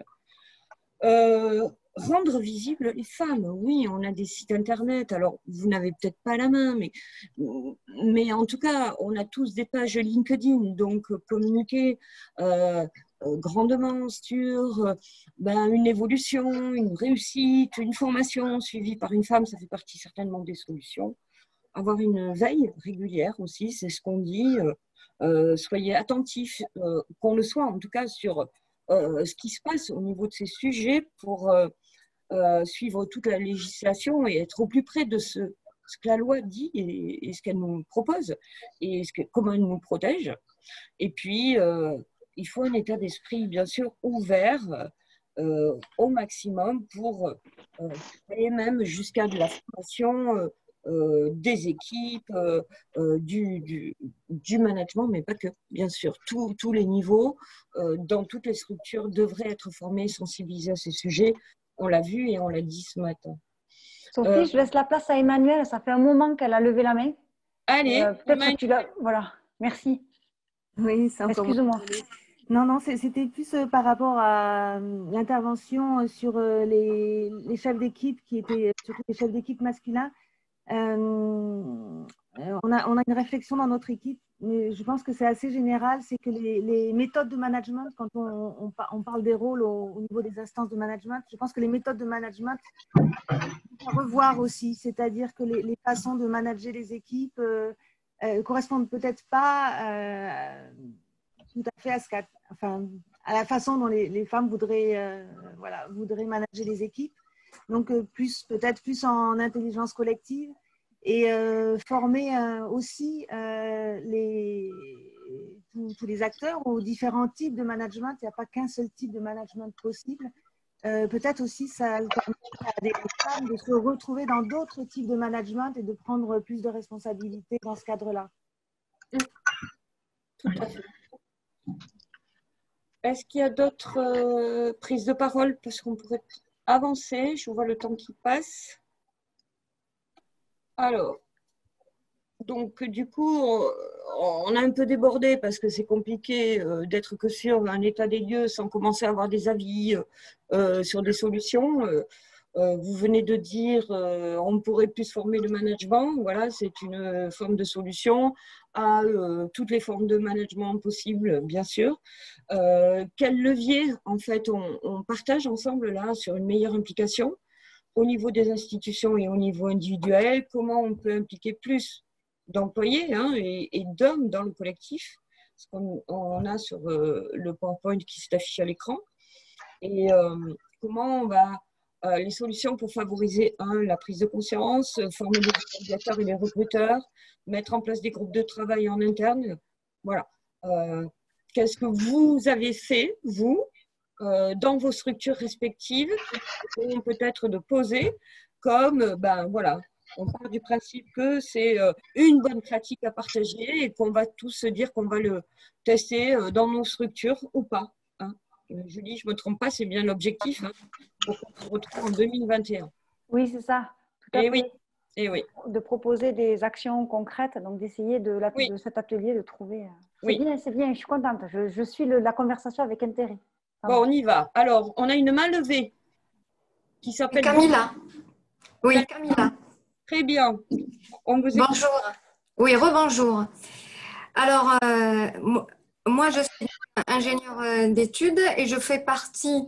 Euh, rendre visibles les femmes, oui, on a des sites internet, alors vous n'avez peut-être pas la main, mais, mais en tout cas, on a tous des pages LinkedIn, donc communiquer euh, grandement sur euh, ben, une évolution, une réussite, une formation suivie par une femme, ça fait partie certainement des solutions. Avoir une veille régulière aussi, c'est ce qu'on dit, euh, euh, soyez attentifs, euh, qu'on le soit en tout cas sur Euh, ce qui se passe au niveau de ces sujets pour euh, euh, suivre toute la législation et être au plus près de ce, ce que la loi dit et, et ce qu'elle nous propose et ce que, comment elle nous protège. Et puis, euh, il faut un état d'esprit, bien sûr, ouvert euh, au maximum pour euh, aller même jusqu'à de la formation euh, Euh, des équipes, euh, euh, du, du, du management, mais pas que, bien sûr. Tous, tous les niveaux, euh, dans toutes les structures, devraient être formés, sensibilisés à ces sujets. On l'a vu et on l'a dit ce matin. Sophie, euh, je laisse la place à Emmanuelle. Ça fait un moment qu'elle a levé la main. Allez, euh, peut-être que tu l'as... Voilà, merci. Oui, c'est encore... Excuse-moi. Non, non, c'était plus par rapport à l'intervention sur les, les chefs d'équipe, qui étaient surtout les chefs d'équipe masculins. Euh, on, a, on a une réflexion dans notre équipe, mais je pense que c'est assez général, c'est que les, les méthodes de management, quand on, on, on parle des rôles au, au niveau des instances de management, je pense que les méthodes de management, à revoir aussi, c'est-à-dire que les, les façons de manager les équipes euh, euh, correspondent peut-être pas euh, tout à fait à, ce enfin, à la façon dont les, les femmes voudraient, euh, voilà, voudraient manager les équipes. Donc, plus peut-être plus en intelligence collective et euh, former euh, aussi euh, les, tous, tous les acteurs aux différents types de management. Il n'y a pas qu'un seul type de management possible. Euh, peut-être aussi ça permet à des femmes de se retrouver dans d'autres types de management et de prendre plus de responsabilités dans ce cadre-là. Tout à fait. Est-ce qu'il y a d'autres euh, prises de parole? Parce qu'on pourrait avancer. Je vois le temps qui passe. Alors, donc du coup, on, on a un peu débordé parce que c'est compliqué euh, d'être que sur un état des lieux sans commencer à avoir des avis euh, sur des solutions. Euh, euh, vous venez de dire euh, on pourrait plus former le management. Voilà, c'est une forme de solution à euh, toutes les formes de management possibles, bien sûr. Euh, quel levier, en fait, on, on partage ensemble là sur une meilleure implication au niveau des institutions et au niveau individuel? Comment on peut impliquer plus d'employés hein, et, et d'hommes dans le collectif, ce qu'on on a sur euh, le PowerPoint qui s'affiche à l'écran, et euh, comment on va euh, les solutions pour favoriser un, la prise de conscience, former des médiateurs et des recruteurs, mettre en place des groupes de travail en interne. Voilà. Euh, qu'est-ce que vous avez fait, vous, euh, dans vos structures respectives, peut-être de poser comme, ben voilà, on part du principe que c'est une bonne pratique à partager et qu'on va tous se dire qu'on va le tester dans nos structures ou pas. Hein. Julie, je ne me trompe pas, c'est bien l'objectif hein, pour qu'on se retrouve en deux mille vingt et un. Oui, c'est ça. Tout à et fait. oui. Et oui. De proposer des actions concrètes, donc d'essayer de, oui. de cet atelier de trouver. C'est oui. bien, c'est bien, je suis contente. Je, je suis le, la conversation avec intérêt. Bon, on y va. Alors, on a une main levée qui s'appelle Camilla. Oui, Camilla. Très bien. On vous Bonjour. Oui, rebonjour. Alors, euh, moi, je suis ingénieure d'études et je fais partie,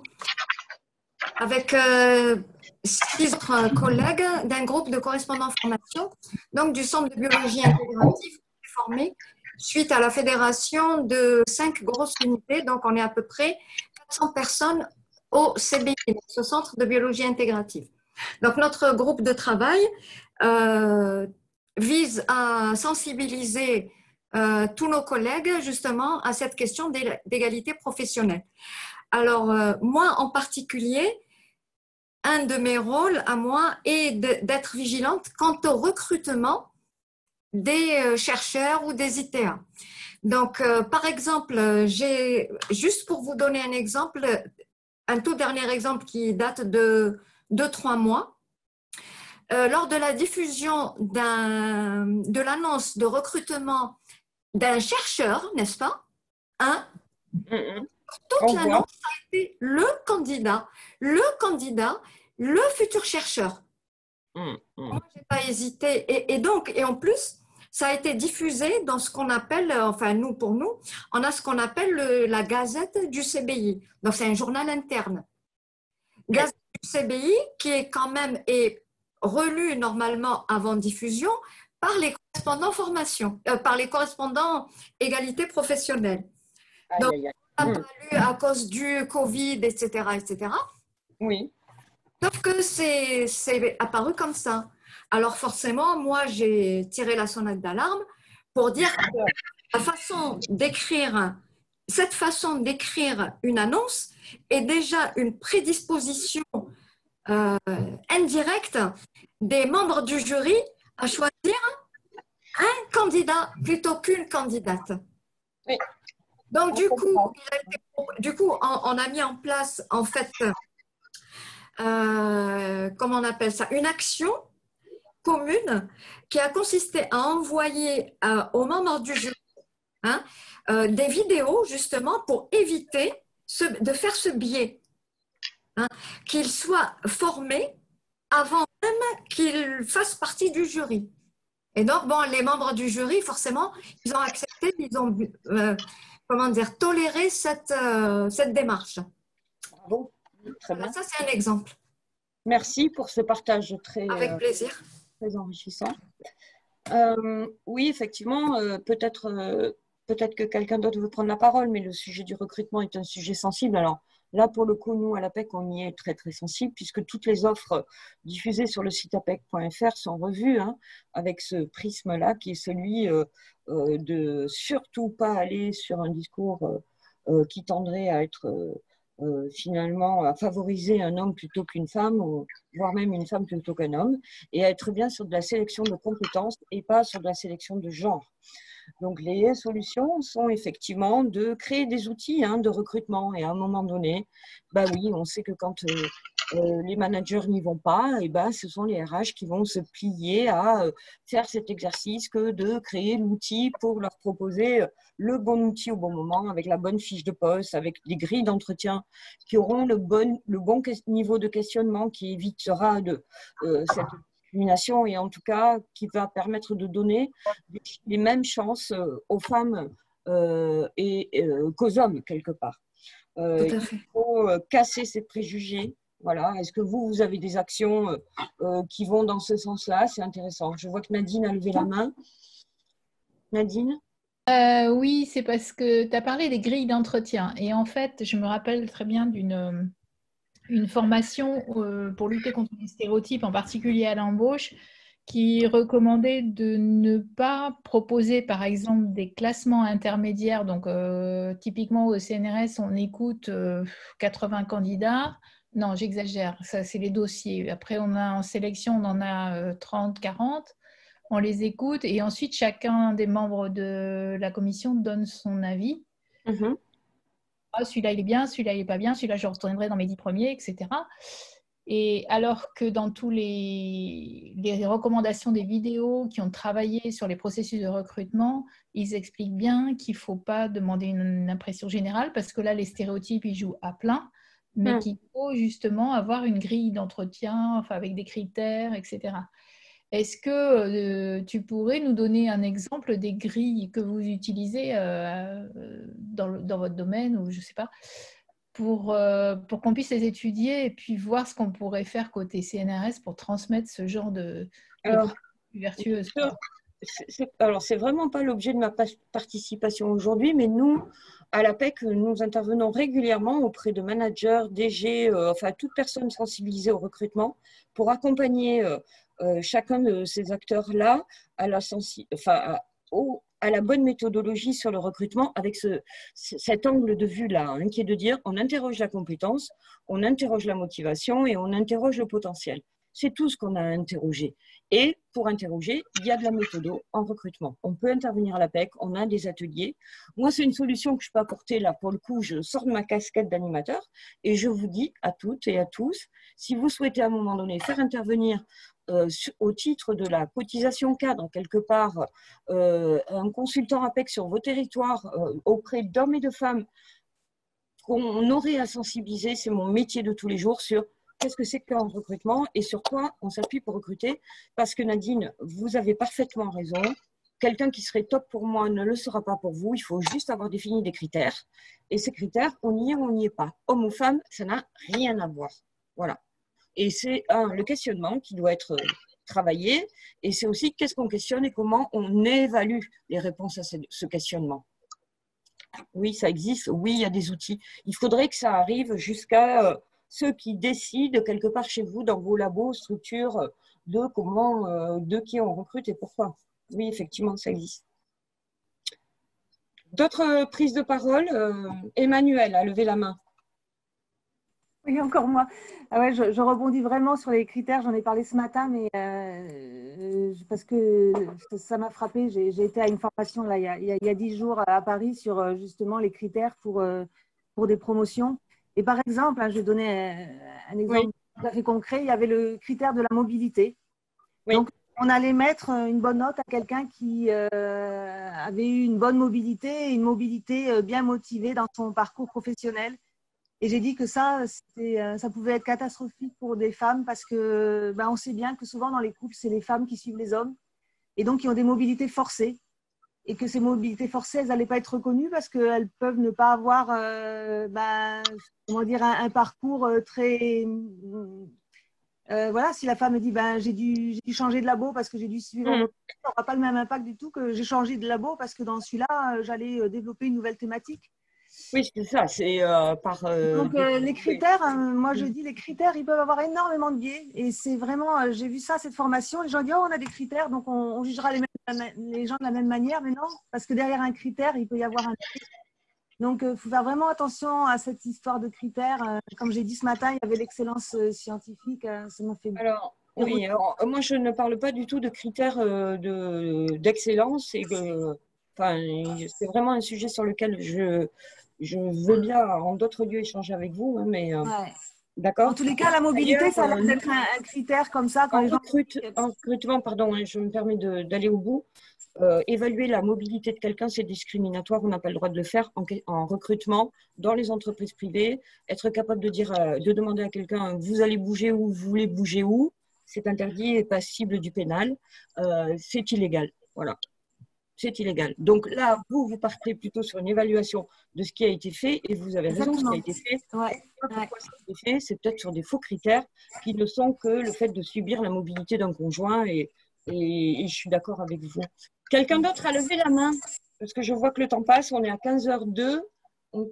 avec euh, six autres collègues, d'un groupe de correspondants formation, donc du Centre de biologie intégrative formé suite à la fédération de cinq grosses unités. Donc, on est à peu près quatre cents personnes au C B I, ce Centre de biologie intégrative. Donc, notre groupe de travail euh, vise à sensibiliser euh, tous nos collègues justement à cette question d'égalité professionnelle. Alors, euh, moi en particulier, un de mes rôles à moi est d'être vigilante quant au recrutement des chercheurs ou des I T A. Donc, euh, par exemple, j'ai, juste pour vous donner un exemple, un tout dernier exemple qui date de deux trois mois, euh, lors de la diffusion d'un, de l'annonce de recrutement d'un chercheur, n'est-ce pas hein mm-hmm. Toute l'annonce a été le candidat, le candidat, le futur chercheur. Mm-hmm. Moi, je n'ai pas hésité. Et, et donc, et en plus, ça a été diffusé dans ce qu'on appelle, enfin nous, pour nous, on a ce qu'on appelle le, la Gazette du C B I. Donc, c'est un journal interne. Gazette du C B I qui est quand même est relu normalement avant diffusion par les correspondants formation, euh, par les correspondants égalité professionnelle. Donc, aïe, aïe, aïe. on n'a pas lu à cause du Covid, et cetera, et cetera. Oui. Sauf que c'est, c'est apparu comme ça. Alors forcément, moi, j'ai tiré la sonnette d'alarme pour dire que la façon d'écrire, cette façon d'écrire une annonce est déjà une prédisposition euh, indirecte des membres du jury à choisir un candidat plutôt qu'une candidate. Oui. Donc du coup, du coup, on, on a mis en place en fait, euh, comment on appelle ça, une action commune qui a consisté à envoyer euh, aux membres du jury hein, euh, des vidéos justement pour éviter ce, de faire ce biais, hein, qu'ils soient formés avant même qu'ils fassent partie du jury. Et donc, bon, les membres du jury, forcément, ils ont accepté, ils ont, euh, comment dire, toléré cette, euh, cette démarche. Bon, très bien. Ça, c'est un exemple. Merci pour ce partage très, Avec plaisir. Euh, très enrichissant. Euh, oui, effectivement, euh, peut-être euh, peut-être que quelqu'un d'autre veut prendre la parole, mais le sujet du recrutement est un sujet sensible. Alors, Là, pour le coup, nous, à l'APEC, on y est très, très sensible puisque toutes les offres diffusées sur le site apec point F R sont revues hein, avec ce prisme-là qui est celui euh, euh, de surtout pas aller sur un discours euh, euh, qui tendrait à être euh, euh, finalement à favoriser un homme plutôt qu'une femme, ou, voire même une femme plutôt qu'un homme, et à être bien sur de la sélection de compétences et pas sur de la sélection de genre. Donc, les solutions sont effectivement de créer des outils hein, de recrutement. Et à un moment donné, bah oui, on sait que quand euh, euh, les managers n'y vont pas, et bah, ce sont les R H qui vont se plier à euh, faire cet exercice que de créer l'outil pour leur proposer le bon outil au bon moment, avec la bonne fiche de poste, avec des grilles d'entretien qui auront le bon, le bon niveau de questionnement qui évitera de, euh, cette discrimination et en tout cas qui va permettre de donner les mêmes chances aux femmes euh, et euh, qu'aux hommes quelque part. Euh, il faut casser ces préjugés. Voilà. Est-ce que vous, vous avez des actions euh, qui vont dans ce sens-là? C'est intéressant. Je vois que Nadine a levé la main. Nadine? Euh, oui, c'est parce que tu as parlé des grilles d'entretien. Et en fait, je me rappelle très bien d'une une formation euh, pour lutter contre les stéréotypes, en particulier à l'embauche, qui recommandait de ne pas proposer, par exemple, des classements intermédiaires. Donc, euh, typiquement, au C N R S, on écoute euh, quatre-vingts candidats. Non, j'exagère, ça, c'est les dossiers. Après, on a en sélection, on en a euh, trente, quarante. On les écoute et ensuite, chacun des membres de la commission donne son avis. Mm-hmm. Ah, celui-là, il est bien, celui-là, il n'est pas bien, celui-là, je retournerai dans mes dix premiers, et cetera. Et alors que dans tous les, les recommandations des vidéos qui ont travaillé sur les processus de recrutement, ils expliquent bien qu'il ne faut pas demander une, une impression générale parce que là, les stéréotypes, ils jouent à plein, mais mmh. qu'il faut justement avoir une grille d'entretien, enfin, avec des critères, et cetera. Est-ce que euh, tu pourrais nous donner un exemple des grilles que vous utilisez euh, dans, le, dans votre domaine ou je ne sais pas, pour, euh, pour qu'on puisse les étudier et puis voir ce qu'on pourrait faire côté C N R S pour transmettre ce genre de, de alors, vertueuse. C'est, alors, c'est vraiment pas l'objet de ma participation aujourd'hui, mais nous, à l'APEC, nous intervenons régulièrement auprès de managers, D G, euh, enfin, toute personne sensibilisée au recrutement pour accompagner euh, euh, chacun de ces acteurs-là à la sensi- enfin, à, au, à la bonne méthodologie sur le recrutement avec ce, cet angle de vue-là, hein, qui est de dire on interroge la compétence, on interroge la motivation et on interroge le potentiel. C'est tout ce qu'on a interrogé. Et pour interroger, il y a de la méthode en recrutement. On peut intervenir à l'APEC, on a des ateliers. Moi, c'est une solution que je peux apporter là. Pour le coup, je sors de ma casquette d'animateur et je vous dis à toutes et à tous, si vous souhaitez à un moment donné faire intervenir euh, au titre de la cotisation cadre, quelque part, euh, un consultant APEC sur vos territoires euh, auprès d'hommes et de femmes qu'on aurait à sensibiliser, c'est mon métier de tous les jours sur qu'est-ce que c'est qu'un recrutement et sur quoi on s'appuie pour recruter. Parce que Nadine, vous avez parfaitement raison. Quelqu'un qui serait top pour moi ne le sera pas pour vous. Il faut juste avoir défini des critères. Et ces critères, on y est ou on n'y est pas. Homme ou femme, ça n'a rien à voir. Voilà. Et c'est un, le questionnement qui doit être travaillé. Et c'est aussi qu'est-ce qu'on questionne et comment on évalue les réponses à ce, ce questionnement. Oui, ça existe. Oui, il y a des outils. Il faudrait que ça arrive jusqu'à... Euh, ceux qui décident quelque part chez vous, dans vos labos, structures, de comment, euh, de qui on recrute et pourquoi. Oui, effectivement, ça existe. D'autres prises de parole? euh, Emmanuel a levé la main. Oui, encore moi. Ah ouais, je, je rebondis vraiment sur les critères. J'en ai parlé ce matin, mais euh, parce que ça m'a frappé. J'ai, j'ai été à une formation là, il y a, il y a dix jours à Paris sur justement les critères pour, pour des promotions. Et par exemple, je vais donner un exemple oui. tout à fait concret, il y avait le critère de la mobilité. Oui. Donc, on allait mettre une bonne note à quelqu'un qui euh, avait eu une bonne mobilité, une mobilité bien motivée dans son parcours professionnel. Et j'ai dit que ça, c'était, ça pouvait être catastrophique pour des femmes parce que ben, on sait bien que souvent dans les couples, c'est les femmes qui suivent les hommes et donc qui ont des mobilités forcées. Et que ces mobilités forcées, elles n'allaient pas être reconnues parce qu'elles peuvent ne pas avoir euh, ben, comment dire, un, un parcours très… Euh, voilà, si la femme dit ben, j'ai dû, j'ai dû changer de labo parce que j'ai dû suivre, mmh. ça n'aura pas le même impact du tout que j'ai changé de labo parce que dans celui-là, j'allais développer une nouvelle thématique. Oui, c'est ça, c'est euh, par… Euh, Donc, euh, les critères, euh, moi je dis les critères, ils peuvent avoir énormément de biais. Et c'est vraiment, euh, j'ai vu ça, cette formation, les gens disent, oh, on a des critères, donc on, on jugera les, mêmes, les gens de la même manière. Mais non, parce que derrière un critère, il peut y avoir un biais. Donc, il euh, faut faire vraiment attention à cette histoire de critères. Euh, comme j'ai dit ce matin, il y avait l'excellence euh, scientifique, euh, ça m'a fait… Alors, oui, alors, moi je ne parle pas du tout de critères euh, de, d'excellence. Et que, enfin, c'est vraiment un sujet sur lequel je… Je veux bien, en d'autres lieux, échanger avec vous, hein, mais euh, ouais. D'accord. En tous les cas, la mobilité, ça a l'air d'être un, un critère comme ça. Quand en, les gens… recrute, en recrutement, pardon, je me permets d'aller au bout. Euh, évaluer la mobilité de quelqu'un, c'est discriminatoire. On n'a pas le droit de le faire en, en recrutement, dans les entreprises privées. Être capable de dire, euh, de demander à quelqu'un, vous allez bouger où, vous voulez bouger où, c'est interdit et passible du pénal. Euh, c'est illégal. Voilà. C'est illégal. Donc là, vous, vous partez plutôt sur une évaluation de ce qui a été fait et vous avez raison, Exactement. ce qui a été fait. Ouais. Pourquoi Ouais. ça a été fait, c'est peut-être sur des faux critères qui ne sont que le fait de subir la mobilité d'un conjoint et, et, et je suis d'accord avec vous. Quelqu'un d'autre a levé la main parce que je vois que le temps passe, on est à quinze heures deux. On...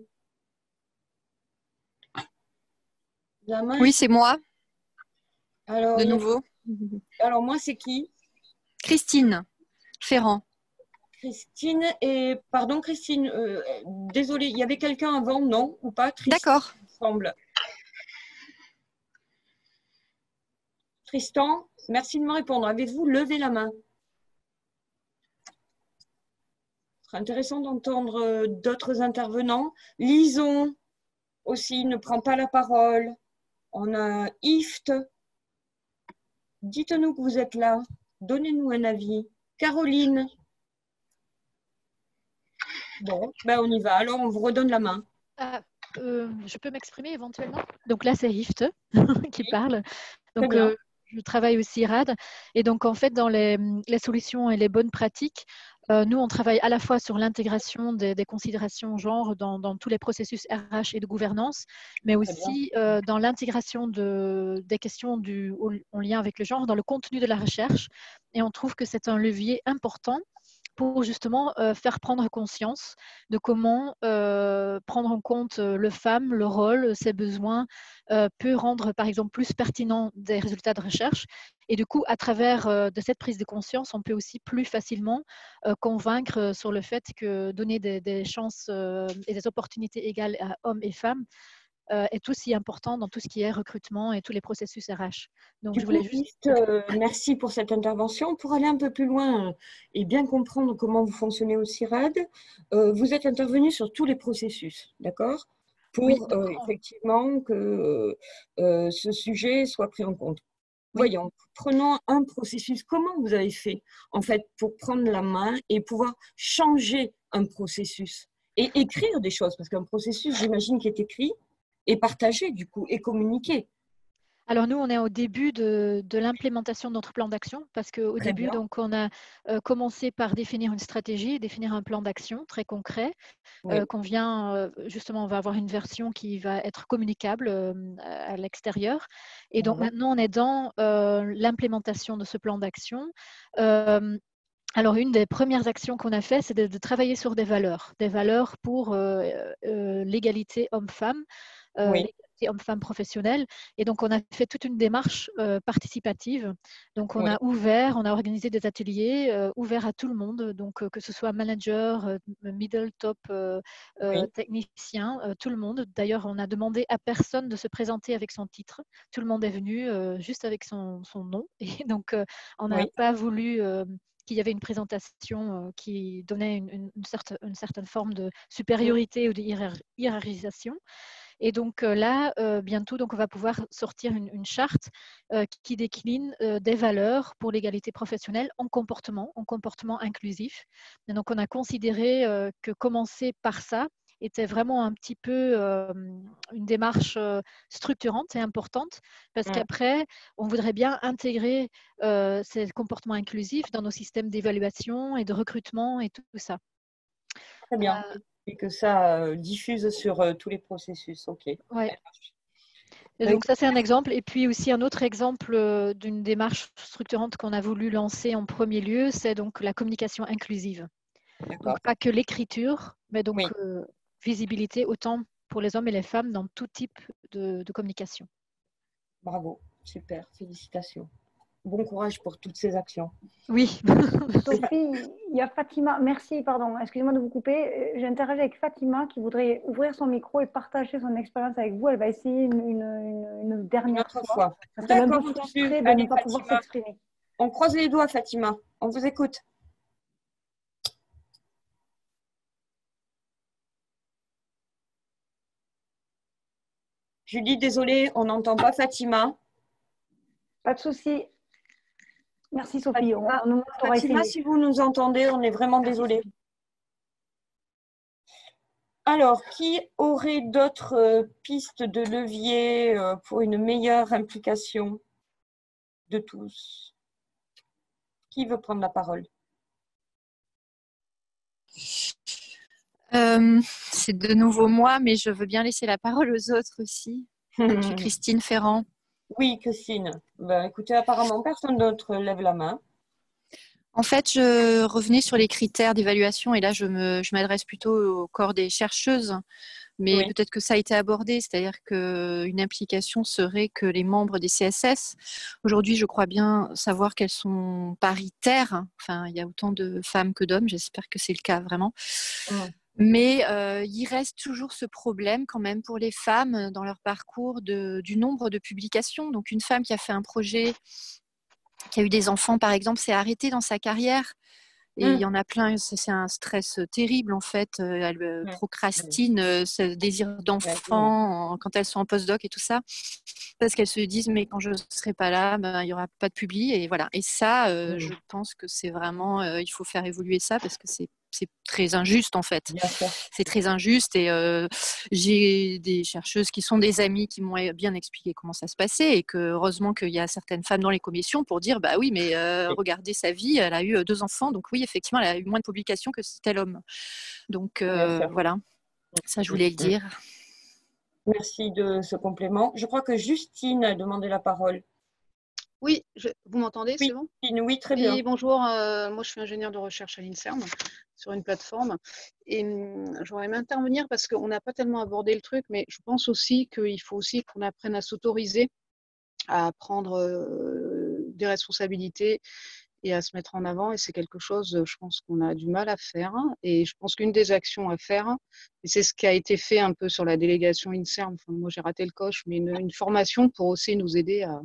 La main Oui, c'est moi. Alors, de a... nouveau. Alors moi, c'est qui? Christine Ferrand. Christine et pardon Christine, euh, désolée, il y avait quelqu'un avant, non ou pas? D'accord. Semble. Tristan, merci de me répondre. Avez-vous levé la main? Ce serait intéressant d'entendre d'autres intervenants. Lison aussi ne prend pas la parole. On a Ift. Dites-nous que vous êtes là. Donnez-nous un avis. Caroline. Bon, ben on y va. Alors, on vous redonne la main. Ah, euh, je peux m'exprimer éventuellement. Donc là, c'est Ift qui Oui. parle. Donc, euh, je travaille aussi I R A D. Et donc, en fait, dans les, les solutions et les bonnes pratiques, euh, nous, on travaille à la fois sur l'intégration des, des considérations genre dans, dans tous les processus R H et de gouvernance, mais aussi euh, dans l'intégration de, des questions du, en lien avec le genre dans le contenu de la recherche. Et on trouve que c'est un levier important pour justement euh, faire prendre conscience de comment euh, prendre en compte euh, le femme, le rôle, ses besoins, euh, peut rendre par exemple plus pertinent des résultats de recherche. Et du coup, à travers euh, de cette prise de conscience, on peut aussi plus facilement euh, convaincre sur le fait que donner des, des chances euh, et des opportunités égales à hommes et femmes Euh, est aussi important dans tout ce qui est recrutement et tous les processus R H. Donc, du je voulais coup, juste… euh, merci pour cette intervention. Pour aller un peu plus loin euh, et bien comprendre comment vous fonctionnez au C I R A D, euh, vous êtes intervenu sur tous les processus, d'accord? Pour Oui, euh, effectivement que euh, ce sujet soit pris en compte. Oui. Voyons, prenons un processus. Comment vous avez fait, en fait, pour prendre la main et pouvoir changer un processus et écrire des choses? Parce qu'un processus, j'imagine, qui est écrit et partagé, du coup, et communiqué. Alors nous, on est au début de, de l'implémentation de notre plan d'action parce qu'au début, bien. donc, on a euh, commencé par définir une stratégie, définir un plan d'action très concret Oui. euh, qu'on vient, euh, justement, on va avoir une version qui va être communicable euh, à l'extérieur. Et donc Voilà. maintenant, on est dans euh, l'implémentation de ce plan d'action. Euh, Alors, une des premières actions qu'on a fait, c'est de, de travailler sur des valeurs, des valeurs pour euh, euh, l'égalité homme-femme, euh, Oui. l'égalité homme-femme professionnelle. Et donc, on a fait toute une démarche euh, participative. Donc, on Oui. a ouvert, on a organisé des ateliers euh, ouverts à tout le monde, donc euh, que ce soit manager, euh, middle, top, euh, Oui. euh, technicien, euh, tout le monde. D'ailleurs, on a demandé à personne de se présenter avec son titre. Tout le monde est venu euh, juste avec son, son nom. Et donc, euh, on n'a Oui. pas voulu… Euh, qu'il y avait une présentation euh, qui donnait une, une, une, certaine, une certaine forme de supériorité ou de hiérarchisation. Et donc euh, là, euh, bientôt, donc, on va pouvoir sortir une, une charte euh, qui décline euh, des valeurs pour l'égalité professionnelle en comportement, en comportement inclusif. Et donc, on a considéré euh, que commencer par ça était vraiment un petit peu euh, une démarche euh, structurante et importante parce Mm. qu'après, on voudrait bien intégrer euh, ces comportements inclusifs dans nos systèmes d'évaluation et de recrutement et tout ça. Très bien. Euh, et que ça euh, diffuse sur euh, tous les processus. OK. Ouais. Et donc ça, c'est un exemple. Et puis aussi un autre exemple d'une démarche structurante qu'on a voulu lancer en premier lieu, c'est donc la communication inclusive. Donc pas que l'écriture, mais donc oui. euh, visibilité autant pour les hommes et les femmes dans tout type de, de communication. Bravo, super, félicitations. Bon courage pour toutes ces actions. Oui. Sophie, il y a Fatima. Merci, pardon, excusez-moi de vous couper. J'ai interagi avec Fatima qui voudrait ouvrir son micro et partager son expérience avec vous. Elle va essayer une, une, une, une dernière une fois. fois. Parce qu'elle est un peu frustrée de ne pas pouvoir s'exprimer. On croise les doigts, Fatima. On vous écoute. Julie, désolée, on n'entend pas Fatima. Pas de souci. Merci Sophie. On, on, on Fatima, si vous nous entendez, on est vraiment désolé. Alors, qui aurait d'autres pistes de levier pour une meilleure implication de tous? Qui veut prendre la parole? euh, C'est de nouveau moi, mais je veux bien laisser la parole aux autres aussi. Puis Christine Ferrand. Oui, Christine. Ben, écoutez, apparemment, personne d'autre lève la main. En fait, je revenais sur les critères d'évaluation et là, je me, je m'adresse plutôt au corps des chercheuses. Mais oui. Peut-être que ça a été abordé, c'est-à-dire qu'une implication serait que les membres des C S S, aujourd'hui, je crois bien savoir qu'elles sont paritaires. Enfin, il y a autant de femmes que d'hommes, j'espère que c'est le cas vraiment. Mmh. Mais euh, il reste toujours ce problème quand même pour les femmes dans leur parcours de, du nombre de publications. Donc, une femme qui a fait un projet, qui a eu des enfants, par exemple, s'est arrêtée dans sa carrière. Et il mmh. y en a plein, c'est un stress terrible en fait. Elles mmh. procrastinent mmh. ce désir d'enfant mmh. quand elles sont en postdoc et tout ça. Parce qu'elles se disent, mais quand je ne serai pas là, ben, il n'y aura pas de publi. Et voilà. Et ça, euh, mmh. je pense que c'est vraiment, euh, il faut faire évoluer ça parce que c'est c'est très injuste en fait. C'est très injuste et euh, j'ai des chercheuses qui sont des amies qui m'ont bien expliqué comment ça se passait et que heureusement qu'il y a certaines femmes dans les commissions pour dire bah oui mais euh, regardez sa vie, elle a eu deux enfants donc oui effectivement elle a eu moins de publications que tel homme. Donc euh, voilà, ça je voulais le dire. Merci de ce complément. Je crois que Justine a demandé la parole. Oui, je, vous m'entendez, oui, c'est bon? Oui, très bien. Oui, bonjour, euh, moi je suis ingénieure de recherche à l'INSERM sur une plateforme et hum, j'aurais aimé intervenir parce qu'on n'a pas tellement abordé le truc, mais je pense aussi qu'il faut aussi qu'on apprenne à s'autoriser, à prendre euh, des responsabilités et à se mettre en avant et c'est quelque chose, je pense qu'on a du mal à faire et je pense qu'une des actions à faire, et c'est ce qui a été fait un peu sur la délégation INSERM, enfin, moi j'ai raté le coche, mais une, une formation pour aussi nous aider à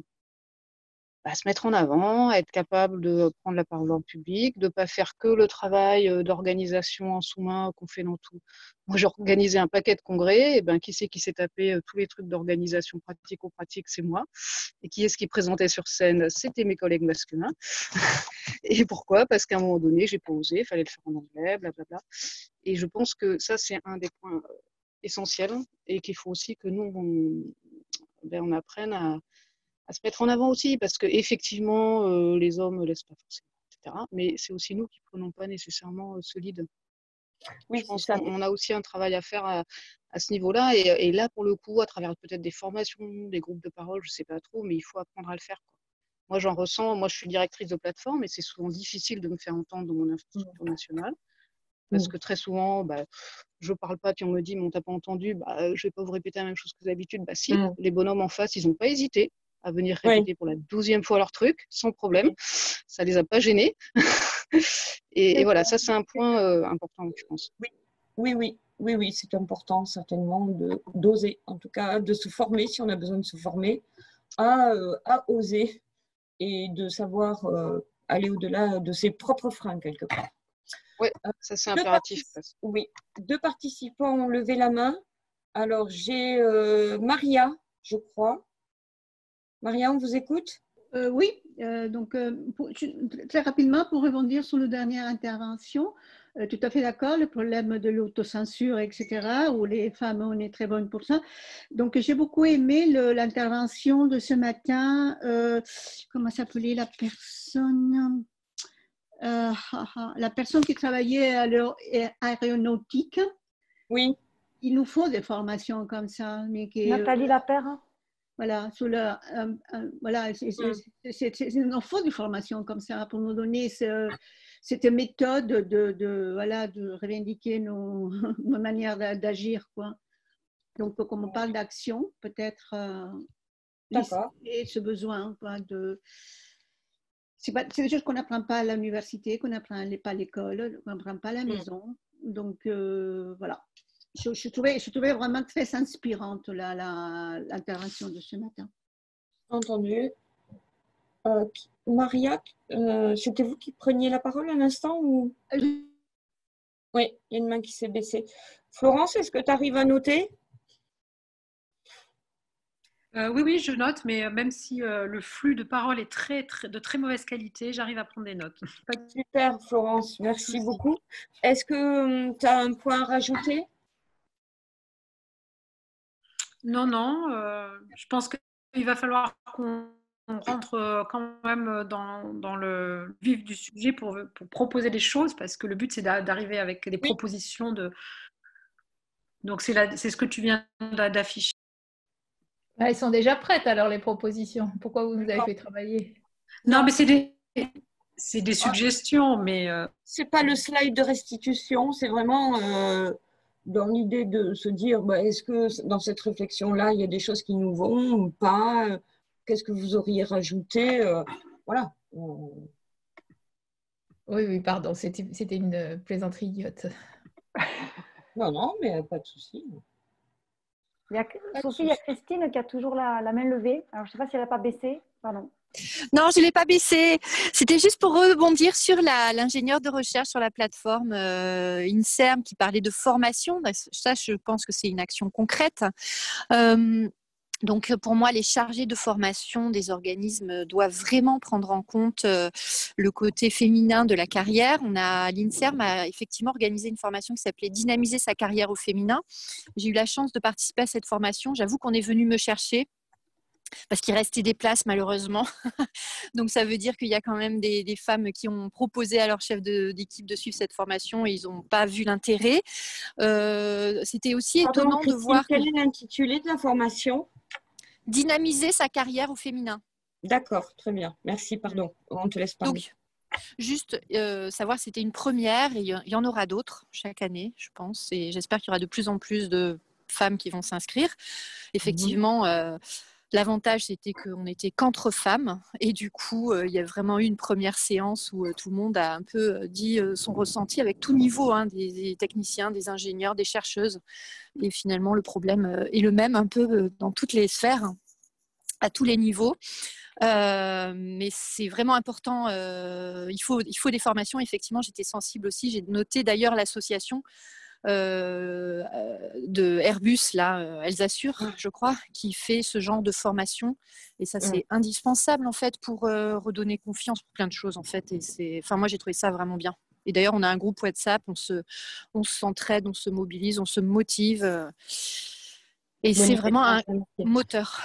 à se mettre en avant, à être capable de prendre la parole en public, de ne pas faire que le travail d'organisation en sous-main qu'on fait dans tout. Moi, j'ai organisé un paquet de congrès, et ben, qui c'est qui s'est tapé tous les trucs d'organisation pratico-pratique, c'est moi. Et qui est-ce qui présentait sur scène? C'était mes collègues masculins. Et pourquoi? Parce qu'à un moment donné, j'ai pas osé, il fallait le faire en anglais, blablabla. Et je pense que ça, c'est un des points essentiels et qu'il faut aussi que nous, on, ben, on apprenne à à se mettre en avant aussi, parce qu'effectivement, euh, les hommes ne laissent pas forcément, et cetera. Mais c'est aussi nous qui ne prenons pas nécessairement euh, ce lead. Oui, je pense qu'on a aussi un travail à faire à, à ce niveau-là. Et, et là, pour le coup, à travers peut-être des formations, des groupes de parole, je ne sais pas trop, mais il faut apprendre à le faire, quoi. Moi, j'en ressens, moi, je suis directrice de plateforme et c'est souvent difficile de me faire entendre dans mon infrastructure nationale. Parce que très souvent, bah, je ne parle pas, puis on me dit, mais on ne t'a pas entendu, bah, je ne vais pas vous répéter la même chose que d'habitude. Bah, si, mmh. les bonhommes en face, ils n'ont pas hésité à venir répéter oui. pour la douzième fois leur truc, sans problème. Ça ne les a pas gênés. et, et voilà, ça, c'est un point euh, important, je pense. Oui, oui, oui, oui, oui c'est important, certainement, de, d'oser, en tout cas, de se former, si on a besoin de se former, à, euh, à oser et de savoir euh, aller au-delà de ses propres freins, quelque part. Oui, ça, c'est impératif. Partic- oui, deux participants ont levé la main. Alors, j'ai euh, Maria, je crois. Maria, on vous écoute? euh, Oui, euh, donc euh, pour, très rapidement pour rebondir sur la dernière intervention, euh, tout à fait d'accord, le problème de l'autocensure, et cetera, où les femmes, on est très bonnes pour ça. Donc j'ai beaucoup aimé l'intervention de ce matin, euh, comment s'appelait la personne euh, la personne qui travaillait à l'aéronautique. Oui. Il nous faut des formations comme ça. Mais qui, Nathalie Lapère. Voilà, sur le, un- un- voilà, c'est c'est- c'est- c'est une enfant de formation comme ça pour nous donner ce- cette méthode de, de, voilà, de revendiquer nos, nos manières d'a- d'agir, quoi. Donc, comme on parle d'action, peut-être euh, D'accord. lister ce besoin, quoi, de. C'est pas- c'est des choses qu'on n'apprend pas à l'université, qu'on n'apprend pas à l'école, qu'on n'apprend pas à la maison. Donc, euh, voilà. Je, je, trouvais, je trouvais vraiment très inspirante la- la- l'intervention de ce matin. Entendu. Euh, qui- Maria, euh, c'était vous qui preniez la parole un instant ou... Oui, il y a une main qui s'est baissée. Florence, est-ce que tu arrives à noter? Euh, oui, oui, je note, mais même si euh, le flux de parole est très, très, de très mauvaise qualité, j'arrive à prendre des notes. Pas de- Super, Florence, merci beaucoup. Est-ce que tu as un point à rajouter? Non, non, euh, je pense qu'il va falloir qu'on on rentre euh, quand même dans, dans le vif du sujet pour, pour proposer des choses, parce que le but, c'est d'a- d'arriver avec des propositions de... Donc, c'est la- c'est ce que tu viens d'a- d'afficher. Ah, elles sont déjà prêtes alors les propositions. Pourquoi vous nous avez fait travailler? Non, mais c'est des, c'est des suggestions, mais... euh, C'est pas le slide de restitution, c'est vraiment euh, dans l'idée de se dire, bah, est-ce que dans cette réflexion-là, il y a des choses qui nous vont ou pas? Qu'est-ce que vous auriez rajouté? euh, Voilà. Oui, oui, pardon, c'était c'était une plaisanterie idiote. Non, non, mais pas de souci. Il y a, Sophie, il y a Christine qui a toujours la, la main levée. Alors, je ne sais pas si elle n'a pas baissé. Pardon. Non, je ne l'ai pas baissé. C'était juste pour rebondir sur la- l'ingénieur de recherche sur la plateforme euh, INSERM qui parlait de formation. Ça, je pense que c'est une action concrète. Euh, Donc, pour moi, les chargés de formation des organismes doivent vraiment prendre en compte euh, le côté féminin de la carrière. On a l'INSERM a effectivement organisé une formation qui s'appelait Dynamiser sa carrière au féminin. J'ai eu la chance de participer à cette formation. J'avoue qu'on est venu me chercher parce qu'il restait des places malheureusement. Donc, ça veut dire qu'il y a quand même des, des femmes qui ont proposé à leur chef de, d'équipe de suivre cette formation et ils n'ont pas vu l'intérêt. Euh, c'était aussi Pardon, étonnant Christine, de voir quel que... est l'intitulé de la formation? Dynamiser sa carrière au féminin. D'accord, très bien. Merci, pardon. On te laisse parler. Donc, juste euh, savoir si c'était une première et il y en aura d'autres chaque année, je pense. Et j'espère qu'il y aura de plus en plus de femmes qui vont s'inscrire. Effectivement, euh, l'avantage, c'était qu'on n'était qu'entre femmes. Et du coup, euh, il y a vraiment eu une première séance où euh, tout le monde a un peu dit euh, son ressenti avec tout niveau, hein, des, des techniciens, des ingénieurs, des chercheuses. Et finalement, le problème euh, est le même un peu euh, dans toutes les sphères, à tous les niveaux. Euh, mais c'est vraiment important. Euh, il faut, il faut des formations. Effectivement, j'étais sensible aussi. J'ai noté d'ailleurs l'association euh, de Airbus, là, Elsassur, je crois, qui fait ce genre de formation. Et ça, c'est mmh. indispensable en fait pour euh, redonner confiance pour plein de choses en fait. Et c'est, enfin, moi, j'ai trouvé ça vraiment bien. Et d'ailleurs, on a un groupe WhatsApp, on se, on s'entraide, on se mobilise, on se motive. Euh, et bon, c'est vraiment un moteur.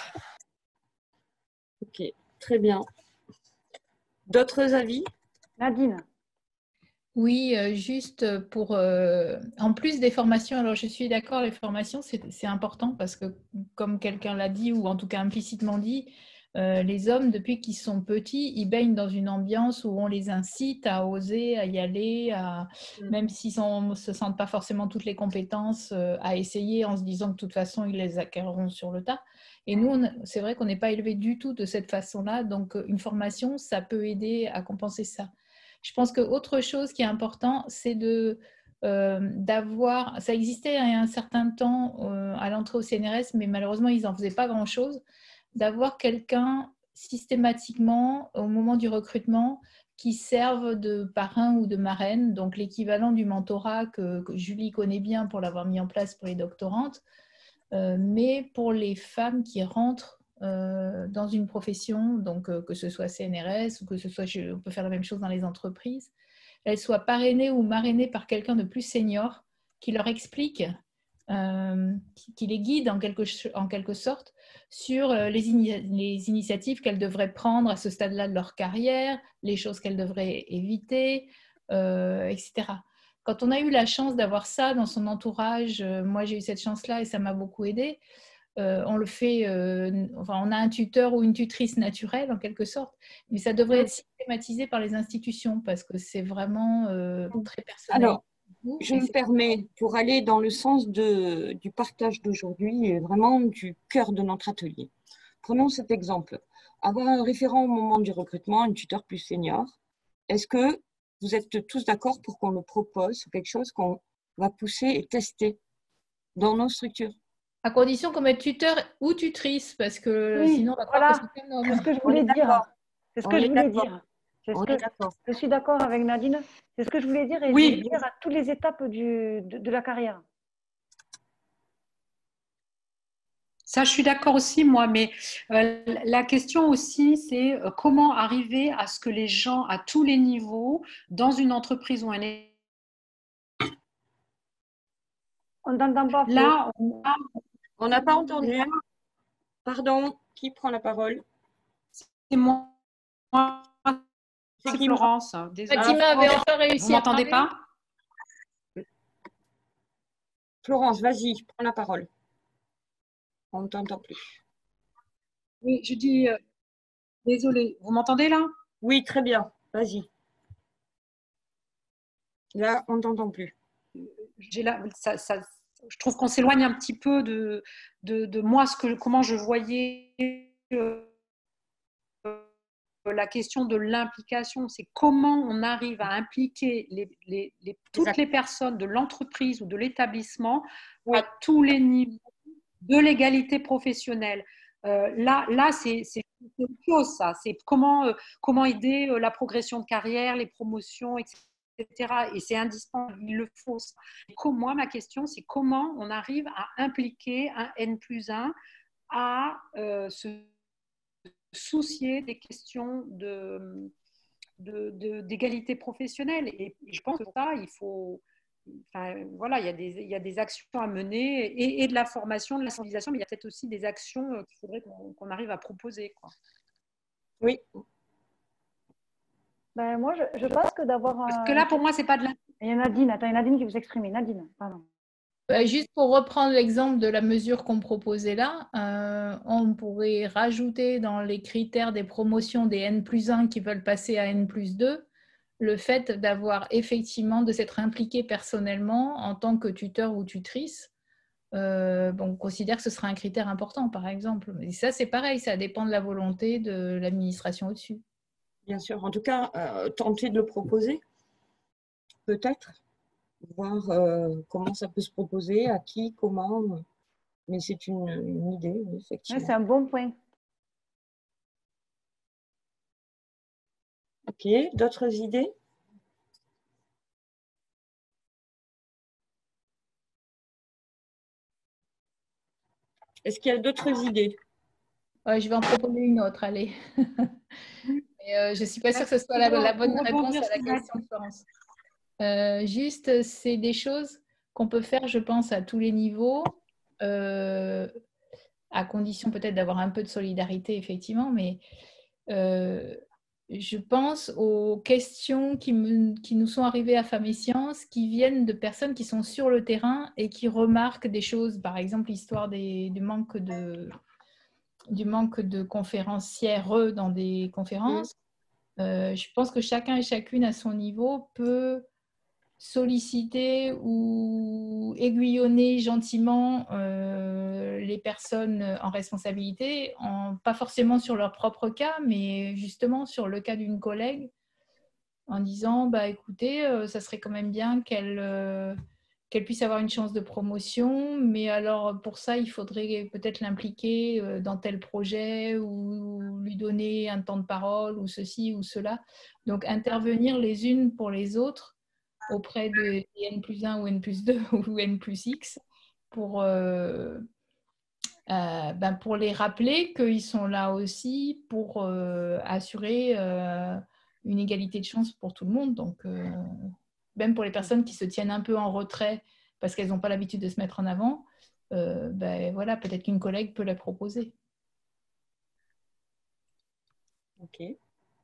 Ok, très bien. D'autres avis? Nadine? Oui, euh, juste pour, euh, en plus des formations, alors je suis d'accord, les formations, c'est, c'est important parce que, comme quelqu'un l'a dit, ou en tout cas implicitement dit, euh, les hommes, depuis qu'ils sont petits, ils baignent dans une ambiance où on les incite à oser, à y aller, à, mmh. même s'ils ne se sentent pas forcément toutes les compétences, euh, à essayer en se disant que de toute façon, ils les acquerront sur le tas. Et nous, on, c'est vrai qu'on n'est pas élevés du tout de cette façon-là, donc une formation, ça peut aider à compenser ça. Je pense qu'autre chose qui est important, c'est de, euh, d'avoir, ça existait il y a un certain temps euh, à l'entrée au C N R S, mais malheureusement, ils n'en faisaient pas grand-chose, d'avoir quelqu'un systématiquement au moment du recrutement qui serve de parrain ou de marraine, donc l'équivalent du mentorat que, que Julie connaît bien pour l'avoir mis en place pour les doctorantes, euh, mais pour les femmes qui rentrent Euh, dans une profession, donc euh, que ce soit C N R S ou que ce soit, je, on peut faire la même chose dans les entreprises, elles soient parrainées ou marrainées par quelqu'un de plus senior qui leur explique, euh, qui, qui les guide en quelque, en quelque sorte sur euh, les, ini- les initiatives qu'elles devraient prendre à ce stade-là de leur carrière, les choses qu'elles devraient éviter, euh, et cetera. Quand on a eu la chance d'avoir ça dans son entourage, euh, moi j'ai eu cette chance-là et ça m'a beaucoup aidée. euh, on le fait, euh, enfin, on a un tuteur ou une tutrice naturelle en quelque sorte, mais ça devrait être systématisé par les institutions parce que c'est vraiment euh, très personnel. Alors, je me permets, pour aller dans le sens de, du partage d'aujourd'hui et vraiment du cœur de notre atelier. Prenons cet exemple. Avoir un référent au moment du recrutement, un tuteur plus senior, est-ce que vous êtes tous d'accord pour qu'on le propose, c'est quelque chose qu'on va pousser et tester dans nos structures? À condition qu'on mette tuteur ou tutrice, parce que Oui, sinon on va voilà. croire que c'est un homme. C'est ce que je voulais dire. C'est ce On que je est voulais d'accord. dire. C'est ce On que est d'accord. je suis d'accord avec Nadine. C'est ce que je voulais dire et je Oui. voulais dire à toutes les étapes du, de, de la carrière. Ça, je suis d'accord aussi, moi, mais euh, la question aussi, c'est euh, comment arriver à ce que les gens, à tous les niveaux, dans une entreprise ou un... On n'entend pas. Là, on a... On n'a pas entendu. Pardon, qui prend la parole? C'est moi. C'est qui, Florence. Désolée. Fatima avait enfin réussi. Vous m'entendez pas? Florence, vas-y, prends la parole. On ne t'entend plus. Oui, je dis, euh, désolée, vous m'entendez là? Oui, très bien, vas-y. Là, on ne t'entend plus. J'ai là, ça, ça, je trouve qu'on s'éloigne un petit peu de, de, de moi, ce que, comment je voyais euh, la question de l'implication. C'est comment on arrive à impliquer les, les, les, toutes exact. les personnes de l'entreprise ou de l'établissement oui. à tous les niveaux de l'égalité professionnelle. Euh, là, là c'est autre chose, ça. C'est comment, euh, comment aider euh, la progression de carrière, les promotions, et cetera. Et c'est indispensable, il le faut. Moi, ma question, c'est comment on arrive à impliquer un N plus un à euh, se soucier des questions de, de, de, d'égalité professionnelle. Et je pense que pour ça, il faut... Enfin, voilà, il y, a des, il y a des actions à mener et, et de la formation, de la sensibilisation, mais il y a peut-être aussi des actions qu'il faudrait qu'on qu'on arrive à proposer, quoi. Oui. Ben, moi, je, je pense que d'avoir un... Parce que là, pour moi, c'est pas de la... Il y a Nadine, attends, il y a Nadine qui veut s'exprimer. Nadine, pardon. Ben, juste pour reprendre l'exemple de la mesure qu'on proposait là, euh, on pourrait rajouter dans les critères des promotions des N plus un qui veulent passer à N plus deux, le fait d'avoir effectivement, de s'être impliqué personnellement en tant que tuteur ou tutrice. Euh, bon, on considère que ce sera un critère important, par exemple. Et ça, c'est pareil, ça dépend de la volonté de l'administration au-dessus. Bien sûr. En tout cas, euh, tenter de le proposer, peut-être. Voir euh, comment ça peut se proposer, à qui, comment. Mais c'est une, une idée, effectivement. Ouais, c'est un bon point. Ok, d'autres idées? Est-ce qu'il y a d'autres idées? Ouais, je vais en proposer une autre, allez. Mais, euh, je ne suis pas sûre que ce soit la, la bonne réponse à la question de Florence. Euh, juste, c'est des choses qu'on peut faire, je pense, à tous les niveaux, euh, à condition peut-être d'avoir un peu de solidarité, effectivement, mais euh, je pense aux questions qui, me, qui nous sont arrivées à Femmes et Sciences, qui viennent de personnes qui sont sur le terrain et qui remarquent des choses, par exemple l'histoire des, du manque de, du manque de conférencières dans des conférences. Euh, je pense que chacun et chacune à son niveau peut solliciter ou aiguillonner gentiment euh, les personnes en responsabilité, en, pas forcément sur leur propre cas, mais justement sur le cas d'une collègue, en disant bah, écoutez, euh, ça serait quand même bien qu'elle euh, qu'elle puisse avoir une chance de promotion, mais alors pour ça, il faudrait peut-être l'impliquer euh, dans tel projet ou lui donner un temps de parole ou ceci ou cela. Donc intervenir les unes pour les autres auprès de N plus un ou N plus deux ou N plus X pour, euh, euh, ben pour les rappeler qu'ils sont là aussi pour euh, assurer euh, une égalité de chance pour tout le monde. Donc, euh, même pour les personnes qui se tiennent un peu en retrait parce qu'elles n'ont pas l'habitude de se mettre en avant, euh, ben voilà, peut-être qu'une collègue peut la proposer. Ok.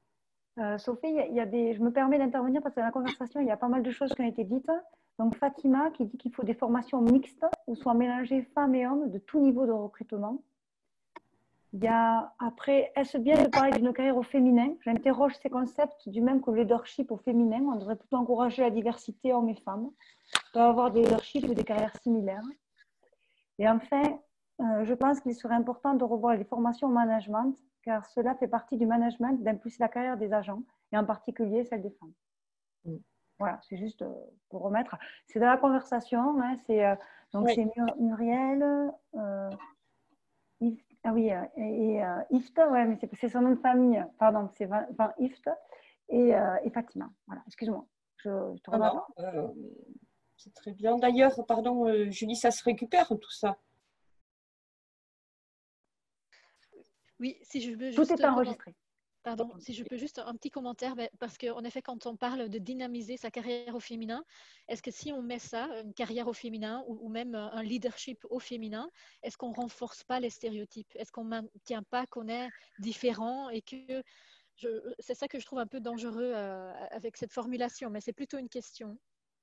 Euh, Sophie, il y a, il y a des, je me permets d'intervenir parce que dans la conversation, il y a pas mal de choses qui ont été dites. Donc Fatima qui dit qu'il faut des formations mixtes où soient mélangées femmes et hommes de tout niveau de recrutement. Il y a, après, est-ce bien de parler d'une carrière au féminin? J'interroge ces concepts du même que le leadership au féminin. On devrait plutôt encourager la diversité hommes et femmes. On doit avoir des leaderships et des carrières similaires. Et enfin, euh, je pense qu'il serait important de revoir les formations au management, car cela fait partie du management d'impulser la carrière des agents, et en particulier celle des femmes. Mm. Voilà, c'est juste pour remettre. C'est dans la conversation. Hein, c'est euh, donc oui. C'est Muriel. Euh, Ah oui, euh, et euh, Ifta, ouais, mais c'est son nom de famille, pardon, c'est enfin, Ifta et, euh, et Fatima. Voilà, excuse-moi. Je, je te ah non, euh, c'est très bien. D'ailleurs, pardon, euh, Julie, ça se récupère tout ça? Oui, si je veux juste. Tout est enregistré. Pardon, si je peux juste un petit commentaire, parce qu'en effet, quand on parle de dynamiser sa carrière au féminin, est-ce que si on met ça, une carrière au féminin ou, ou même un leadership au féminin, est-ce qu'on ne renforce pas les stéréotypes? Est-ce qu'on ne maintient pas qu'on est différent et que c'est ça que je trouve un peu dangereux euh, avec cette formulation, mais c'est plutôt une question.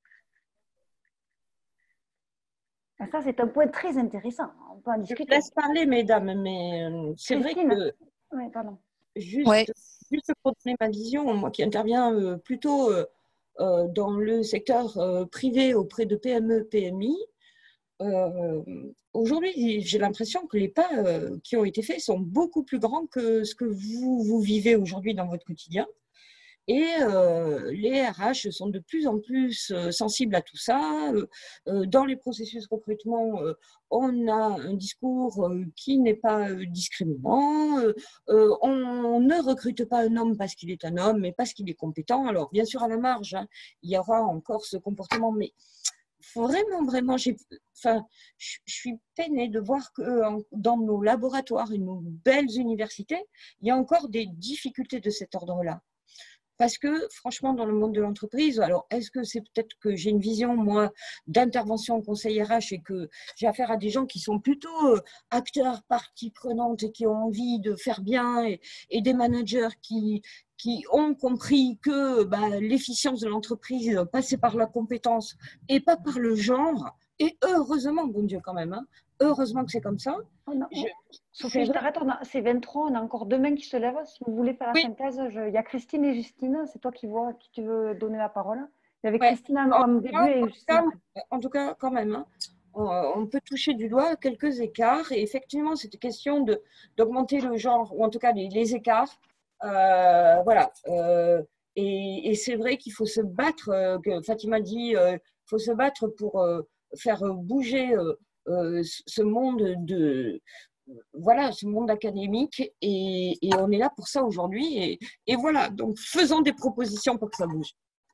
Ça, c'est un point très intéressant. On peut en discuter. Je laisse parler, mesdames, mais c'est vrai que... Oui, pardon. Juste, ouais. juste pour donner ma vision, moi qui interviens euh, plutôt euh, euh, dans le secteur euh, privé auprès de P M E, P M I, euh, aujourd'hui, j'ai l'impression que les pas euh, qui ont été faits sont beaucoup plus grands que ce que vous, vous vivez aujourd'hui dans votre quotidien. Et euh, les R H sont de plus en plus euh, sensibles à tout ça. Euh, dans les processus de recrutement, euh, on a un discours euh, qui n'est pas euh, discriminant. Euh, euh, on, on ne recrute pas un homme parce qu'il est un homme, mais parce qu'il est compétent. Alors, bien sûr, à la marge, hein, il y aura encore ce comportement, mais vraiment, vraiment, enfin, je suis peinée de voir que dans nos laboratoires et nos belles universités, il y a encore des difficultés de cet ordre-là. Parce que, franchement, dans le monde de l'entreprise, alors, est-ce que c'est peut-être que j'ai une vision, moi, d'intervention en conseil R H et que j'ai affaire à des gens qui sont plutôt euh, acteurs, parties prenantes et qui ont envie de faire bien et, et des managers qui, qui ont compris que bah, l'efficience de l'entreprise passait par la compétence et pas par le genre. Et heureusement, bon Dieu, quand même, hein, heureusement que c'est comme ça. Oh non, je... Sophie, je t'arrête, c'est vingt-trois, on a encore deux mains qui se lèvent. Si vous voulez faire la oui. synthèse, je... il y a Christine et Justine, c'est toi qui vois, qui tu veux donner la parole. Il y avait ouais. Christine en, en début et Justine après. En tout cas, quand même, hein, on, on peut toucher du doigt quelques écarts. Et effectivement, cette question d'augmenter le genre, ou en tout cas les, les écarts, euh, voilà. Euh, et et c'est vrai qu'il faut se battre, euh, que Fatima dit, il euh, faut se battre pour euh, faire bouger euh, Euh, ce monde de voilà ce monde académique et, et on est là pour ça aujourd'hui et, et voilà, donc faisons des propositions pour que ça bouge.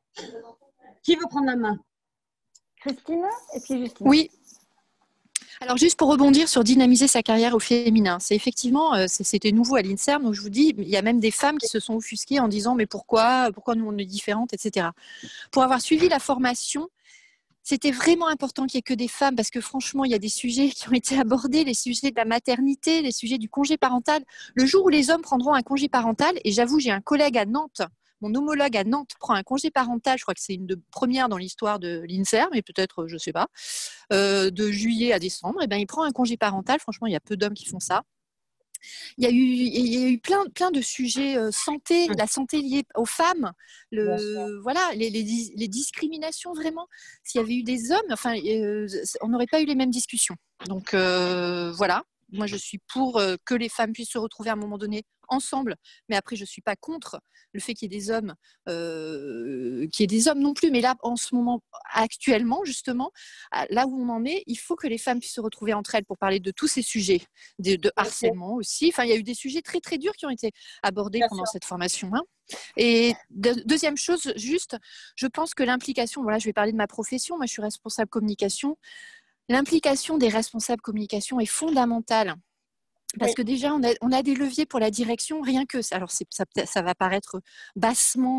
Qui veut prendre la main? Christine et puis Justine. Oui. Alors juste pour rebondir sur dynamiser sa carrière au féminin, c'est effectivement, c'était nouveau à l'INSERM, donc je vous dis, il y a même des femmes qui se sont offusquées en disant mais pourquoi, pourquoi nous on est différentes, et cetera. Pour avoir suivi la formation, c'était vraiment important qu'il n'y ait que des femmes parce que franchement, il y a des sujets qui ont été abordés, les sujets de la maternité, les sujets du congé parental. Le jour où les hommes prendront un congé parental, et j'avoue, j'ai un collègue à Nantes, mon homologue à Nantes prend un congé parental, je crois que c'est une de première dans l'histoire de l'INSERM, mais peut-être, je ne sais pas, euh, de juillet à décembre, et ben, il prend un congé parental. Franchement, il y a peu d'hommes qui font ça. Il y a eu, il y a eu plein, plein de sujets euh, santé, la santé liée aux femmes, le, voilà, les, les, les discriminations vraiment. S'il y avait eu des hommes, enfin, euh, on n'aurait pas eu les mêmes discussions. Donc euh, voilà, moi je suis pour euh, que les femmes puissent se retrouver à un moment donné ensemble, mais après je ne suis pas contre le fait qu'il y ait des hommes, euh, qu'il y ait des hommes non plus, mais là en ce moment, actuellement justement, là où on en est, il faut que les femmes puissent se retrouver entre elles pour parler de tous ces sujets, de, de harcèlement aussi. Enfin, il y a eu des sujets très très durs qui ont été abordés Bien pendant sûr. cette formation. Hein. Et de, deuxième chose, juste, je pense que l'implication, voilà, je vais parler de ma profession, moi je suis responsable communication, l'implication des responsables communication est fondamentale. Parce oui. que déjà, on a, on a des leviers pour la direction, rien que ça. Alors, ça, ça va paraître bassement.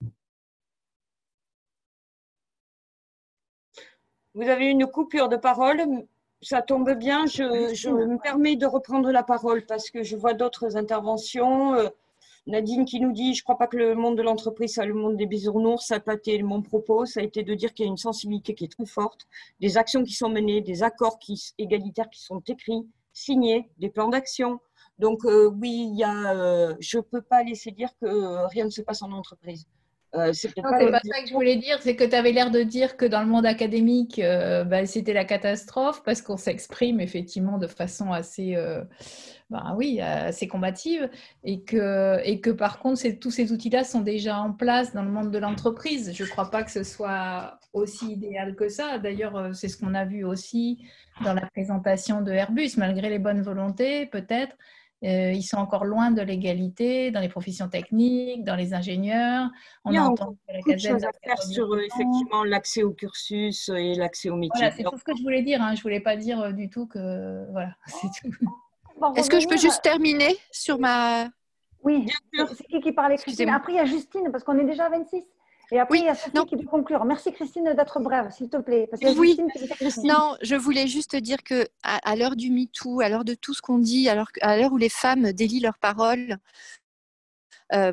Vous avez une coupure de parole, ça tombe bien. Je, je me permets de reprendre la parole parce que je vois d'autres interventions. Nadine qui nous dit, je ne crois pas que le monde de l'entreprise soit le monde des bisounours. Ça n'a pas été mon propos, ça a été de dire qu'il y a une sensibilité qui est très forte, des actions qui sont menées, des accords qui, égalitaires qui sont écrits, signés, des plans d'action. Donc euh, oui, il y a, euh, je ne peux pas laisser dire que euh, rien ne se passe en entreprise. Euh, c'est non, pas, pas ça que je voulais dire, c'est que tu avais l'air de dire que dans le monde académique, euh, bah, c'était la catastrophe parce qu'on s'exprime effectivement de façon assez, euh, bah, oui, assez combative et que, et que par contre, tous ces outils-là sont déjà en place dans le monde de l'entreprise. Je ne crois pas que ce soit aussi idéal que ça. D'ailleurs, c'est ce qu'on a vu aussi dans la présentation de Airbus, malgré les bonnes volontés, peut-être. Euh, ils sont encore loin de l'égalité dans les professions techniques, dans les ingénieurs. On Il y a entend encore beaucoup de choses à faire sur euh, effectivement l'accès au cursus et l'accès au métier. Voilà, c'est tout ce que je voulais dire. Hein. Je ne voulais pas dire euh, du tout que… Voilà, c'est tout. Est-ce que je peux juste terminer sur ma… Oui, c'est qui qui parlait, Christine? Après, il y a Justine, parce qu'on est déjà à vingt-six. Et après, oui, il y a Sophie non. qui doit conclure. Merci Christine d'être brève, s'il te plaît. Parce que oui, Christine, non, je voulais juste dire qu'à à, à l'heure du MeToo, à l'heure de tout ce qu'on dit, à l'heure, à l'heure où les femmes délient leurs paroles, euh,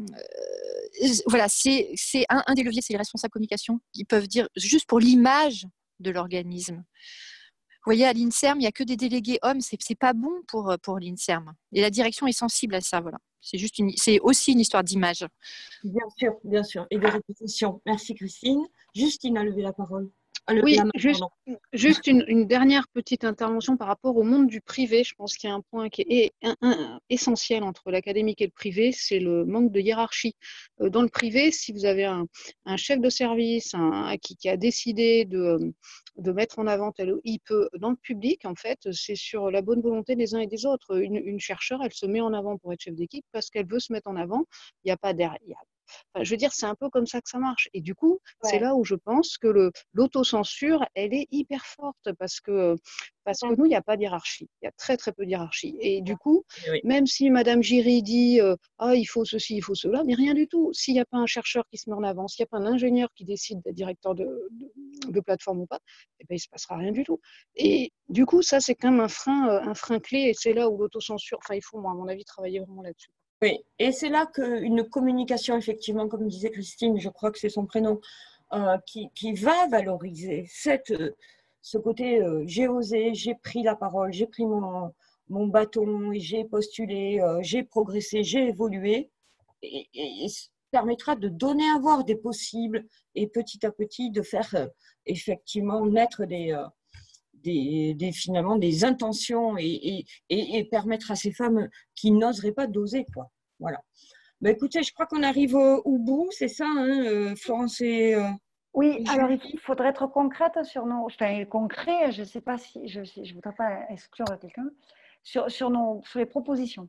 euh, voilà, c'est, c'est un, un des leviers, c'est les responsables communication qui peuvent dire, juste pour l'image de l'organisme. Vous voyez, à l'INSERM, il n'y a que des délégués hommes, c'est, c'est pas bon pour, pour l'INSERM. Et la direction est sensible à ça, voilà. C'est, juste une, c'est aussi une histoire d'image. Bien sûr, bien sûr. Et de répétition. Merci Christine. Justine a levé la parole. Ah, le, oui, la main, juste, juste une, une dernière petite intervention par rapport au monde du privé. Je pense qu'il y a un point qui est un, un, essentiel entre l'académique et le privé, c'est le manque de hiérarchie. Dans le privé, si vous avez un, un chef de service un, qui, qui a décidé de, de mettre en avant tel il peut, dans le public, en fait, c'est sur la bonne volonté des uns et des autres. Une, une chercheure, elle se met en avant pour être chef d'équipe parce qu'elle veut se mettre en avant. Il n'y a pas derrière. Enfin, je veux dire, c'est un peu comme ça que ça marche. Et du coup, ouais. c'est là où je pense que le, l'autocensure, elle est hyper forte parce que, parce que nous, il n'y a pas d'hiérarchie. Il y a très, très peu d'hiérarchie. Et du coup, oui. même si Madame Giry dit euh, « Ah, il faut ceci, il faut cela », mais rien du tout. S'il n'y a pas un chercheur qui se met en avant, s'il n'y a pas un ingénieur qui décide d'être directeur de, de, de plateforme ou pas, eh ben, il ne se passera rien du tout. Et du coup, ça, c'est quand même un frein, un frein clé. Et c'est là où l'autocensure, enfin, il faut, moi, à mon avis, travailler vraiment là-dessus. Oui, et c'est là qu'une communication, effectivement, comme disait Christine, je crois que c'est son prénom, euh, qui, qui va valoriser cette, ce côté euh, j'ai osé, j'ai pris la parole, j'ai pris mon, mon bâton, et j'ai postulé, euh, j'ai progressé, j'ai évolué, et, et, et permettra de donner à voir des possibles et petit à petit de faire euh, effectivement naître des, euh, des, des, finalement, des intentions et, et, et, et permettre à ces femmes qui n'oseraient pas d'oser, quoi. Voilà. Bah, écoutez, je crois qu'on arrive au, au bout, c'est ça, hein, euh, Florence et, euh, Oui, et alors il faudrait être concrète sur nos, enfin concret, je ne sais pas si, je ne je voudrais pas exclure quelqu'un, sur, sur, nos, sur les propositions.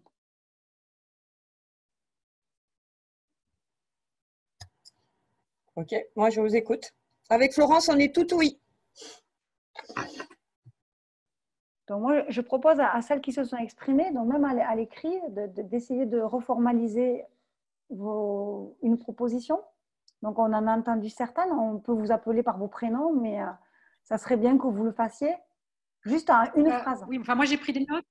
Ok, moi je vous écoute. Avec Florence, on est tout oui. Donc moi, je propose à, à celles qui se sont exprimées, donc même à, à l'écrit, de, de, d'essayer de reformaliser vos, une proposition. Donc on en a entendu certaines, on peut vous appeler par vos prénoms, mais euh, ça serait bien que vous le fassiez juste en une euh, phrase. Oui, enfin moi j'ai pris des notes.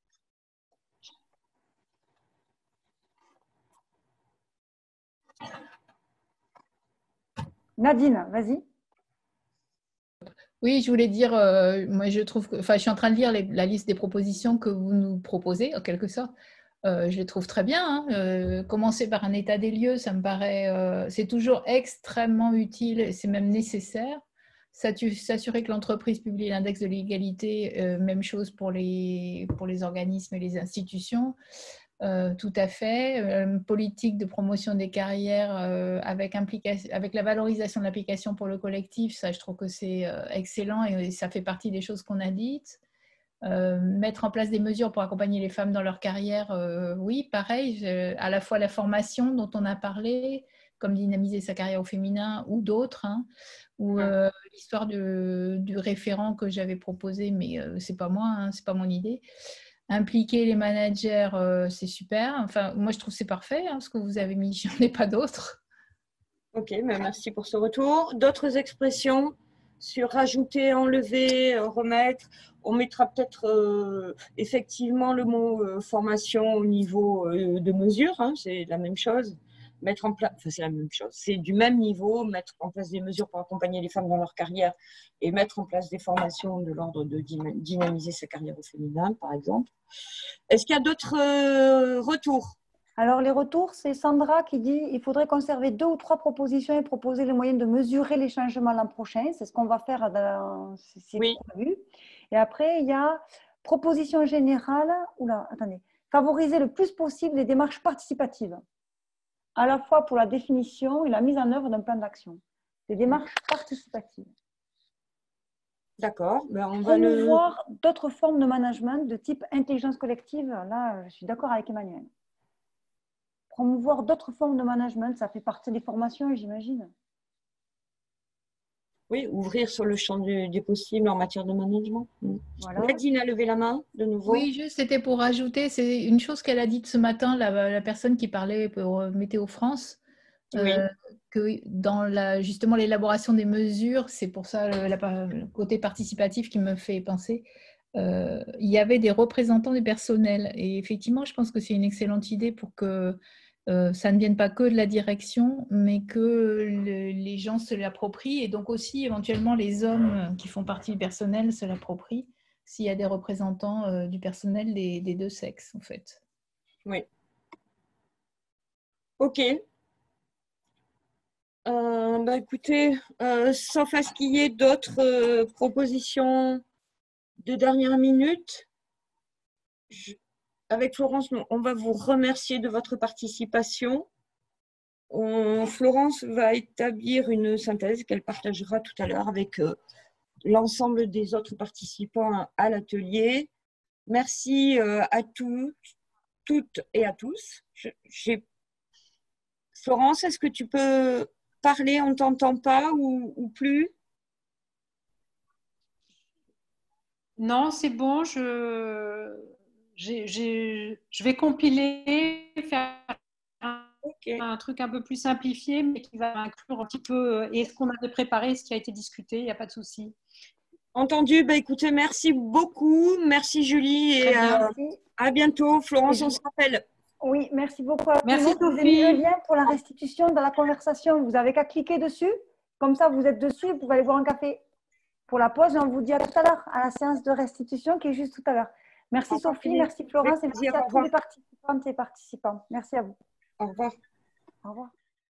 Nadine, vas-y. Oui, je voulais dire, euh, moi je trouve que, enfin je suis en train de lire les, la liste des propositions que vous nous proposez, en quelque sorte. Euh, je les trouve très bien. Hein. Euh, commencer par un état des lieux, ça me paraît, euh, c'est toujours extrêmement utile, c'est même nécessaire. S'assurer que l'entreprise publie l'index de l'égalité, euh, même chose pour les, pour les organismes et les institutions. Euh, tout à fait. Euh, politique de promotion des carrières euh, avec, avec la valorisation de l'application pour le collectif, ça je trouve que c'est euh, excellent et, et ça fait partie des choses qu'on a dites. Euh, mettre en place des mesures pour accompagner les femmes dans leur carrière, euh, oui, pareil, je, à la fois la formation dont on a parlé, comme dynamiser sa carrière au féminin ou d'autres, hein, ou euh, l'histoire du, du référent que j'avais proposé, mais euh, c'est pas moi, hein, c'est pas mon idée. Impliquer les managers, euh, c'est super. Enfin, moi, je trouve que c'est parfait, hein, ce que vous avez mis, j'en ai pas d'autres. Ok, mais merci pour ce retour. D'autres expressions sur rajouter, enlever, euh, remettre. On mettra peut-être euh, effectivement le mot euh, formation au niveau euh, de mesure, hein, c'est la même chose. Mettre en place, enfin c'est la même chose, c'est du même niveau, mettre en place des mesures pour accompagner les femmes dans leur carrière et mettre en place des formations de l'ordre de dynamiser sa carrière au féminin, par exemple. Est-ce qu'il y a d'autres euh, retours? Alors, les retours, c'est Sandra qui dit qu'il faudrait conserver deux ou trois propositions et proposer les moyens de mesurer les changements l'an prochain. C'est ce qu'on va faire dans c'est oui. prévu. Et après, il y a proposition générale. Oula, attendez. Favoriser le plus possible les démarches participatives, à la fois pour la définition et la mise en œuvre d'un plan d'action. Des démarches participatives. D'accord. Ben on va Promouvoir le... d'autres formes de management de type intelligence collective. Là, je suis d'accord avec Emmanuel. Promouvoir d'autres formes de management, ça fait partie des formations, j'imagine. Oui, ouvrir sur le champ du, des possibles en matière de management. Voilà. Nadine a levé la main de nouveau. Oui, juste c'était pour rajouter, c'est une chose qu'elle a dite ce matin, la, la personne qui parlait pour Météo France, oui. euh, que dans la, justement l'élaboration des mesures, c'est pour ça le, la, le côté participatif qui me fait penser, euh, il y avait des représentants du personnel. Et effectivement, je pense que c'est une excellente idée pour que Euh, ça ne vienne pas que de la direction, mais que le, les gens se l'approprient et donc aussi éventuellement les hommes qui font partie du personnel se l'approprient s'il y a des représentants euh, du personnel des, des deux sexes en fait. Oui. Ok. Euh, bah écoutez, euh, sauf à ce qu'il y ait d'autres euh, propositions de dernière minute, je... Avec Florence, on va vous remercier de votre participation. On, Florence va établir une synthèse qu'elle partagera tout à l'heure avec euh, l'ensemble des autres participants à l'atelier. Merci euh, à tous, toutes et à tous. Je, j'ai... Florence, est-ce que tu peux parler? On ne t'entend pas ou, ou plus? Non, c'est bon. Je... J'ai, j'ai, je vais compiler, faire un, okay. un truc un peu plus simplifié, mais qui va inclure un petit peu et ce qu'on avait préparé, ce qui a été discuté, il n'y a pas de souci. Entendu, bah, écoutez, merci beaucoup. Merci Julie et euh, à bientôt. Florence, on se rappelle. Oui, merci beaucoup à merci vous. Vous avez mis le lien pour la restitution dans la conversation. Vous n'avez qu'à cliquer dessus. Comme ça, vous êtes dessus et vous pouvez aller boire un café. Pour la pause, et on vous dit à tout à l'heure, à la séance de restitution qui est juste tout à l'heure. Merci Sophie, merci Florence et merci à tous les participantes et participants. Merci à vous. Au revoir. Au revoir.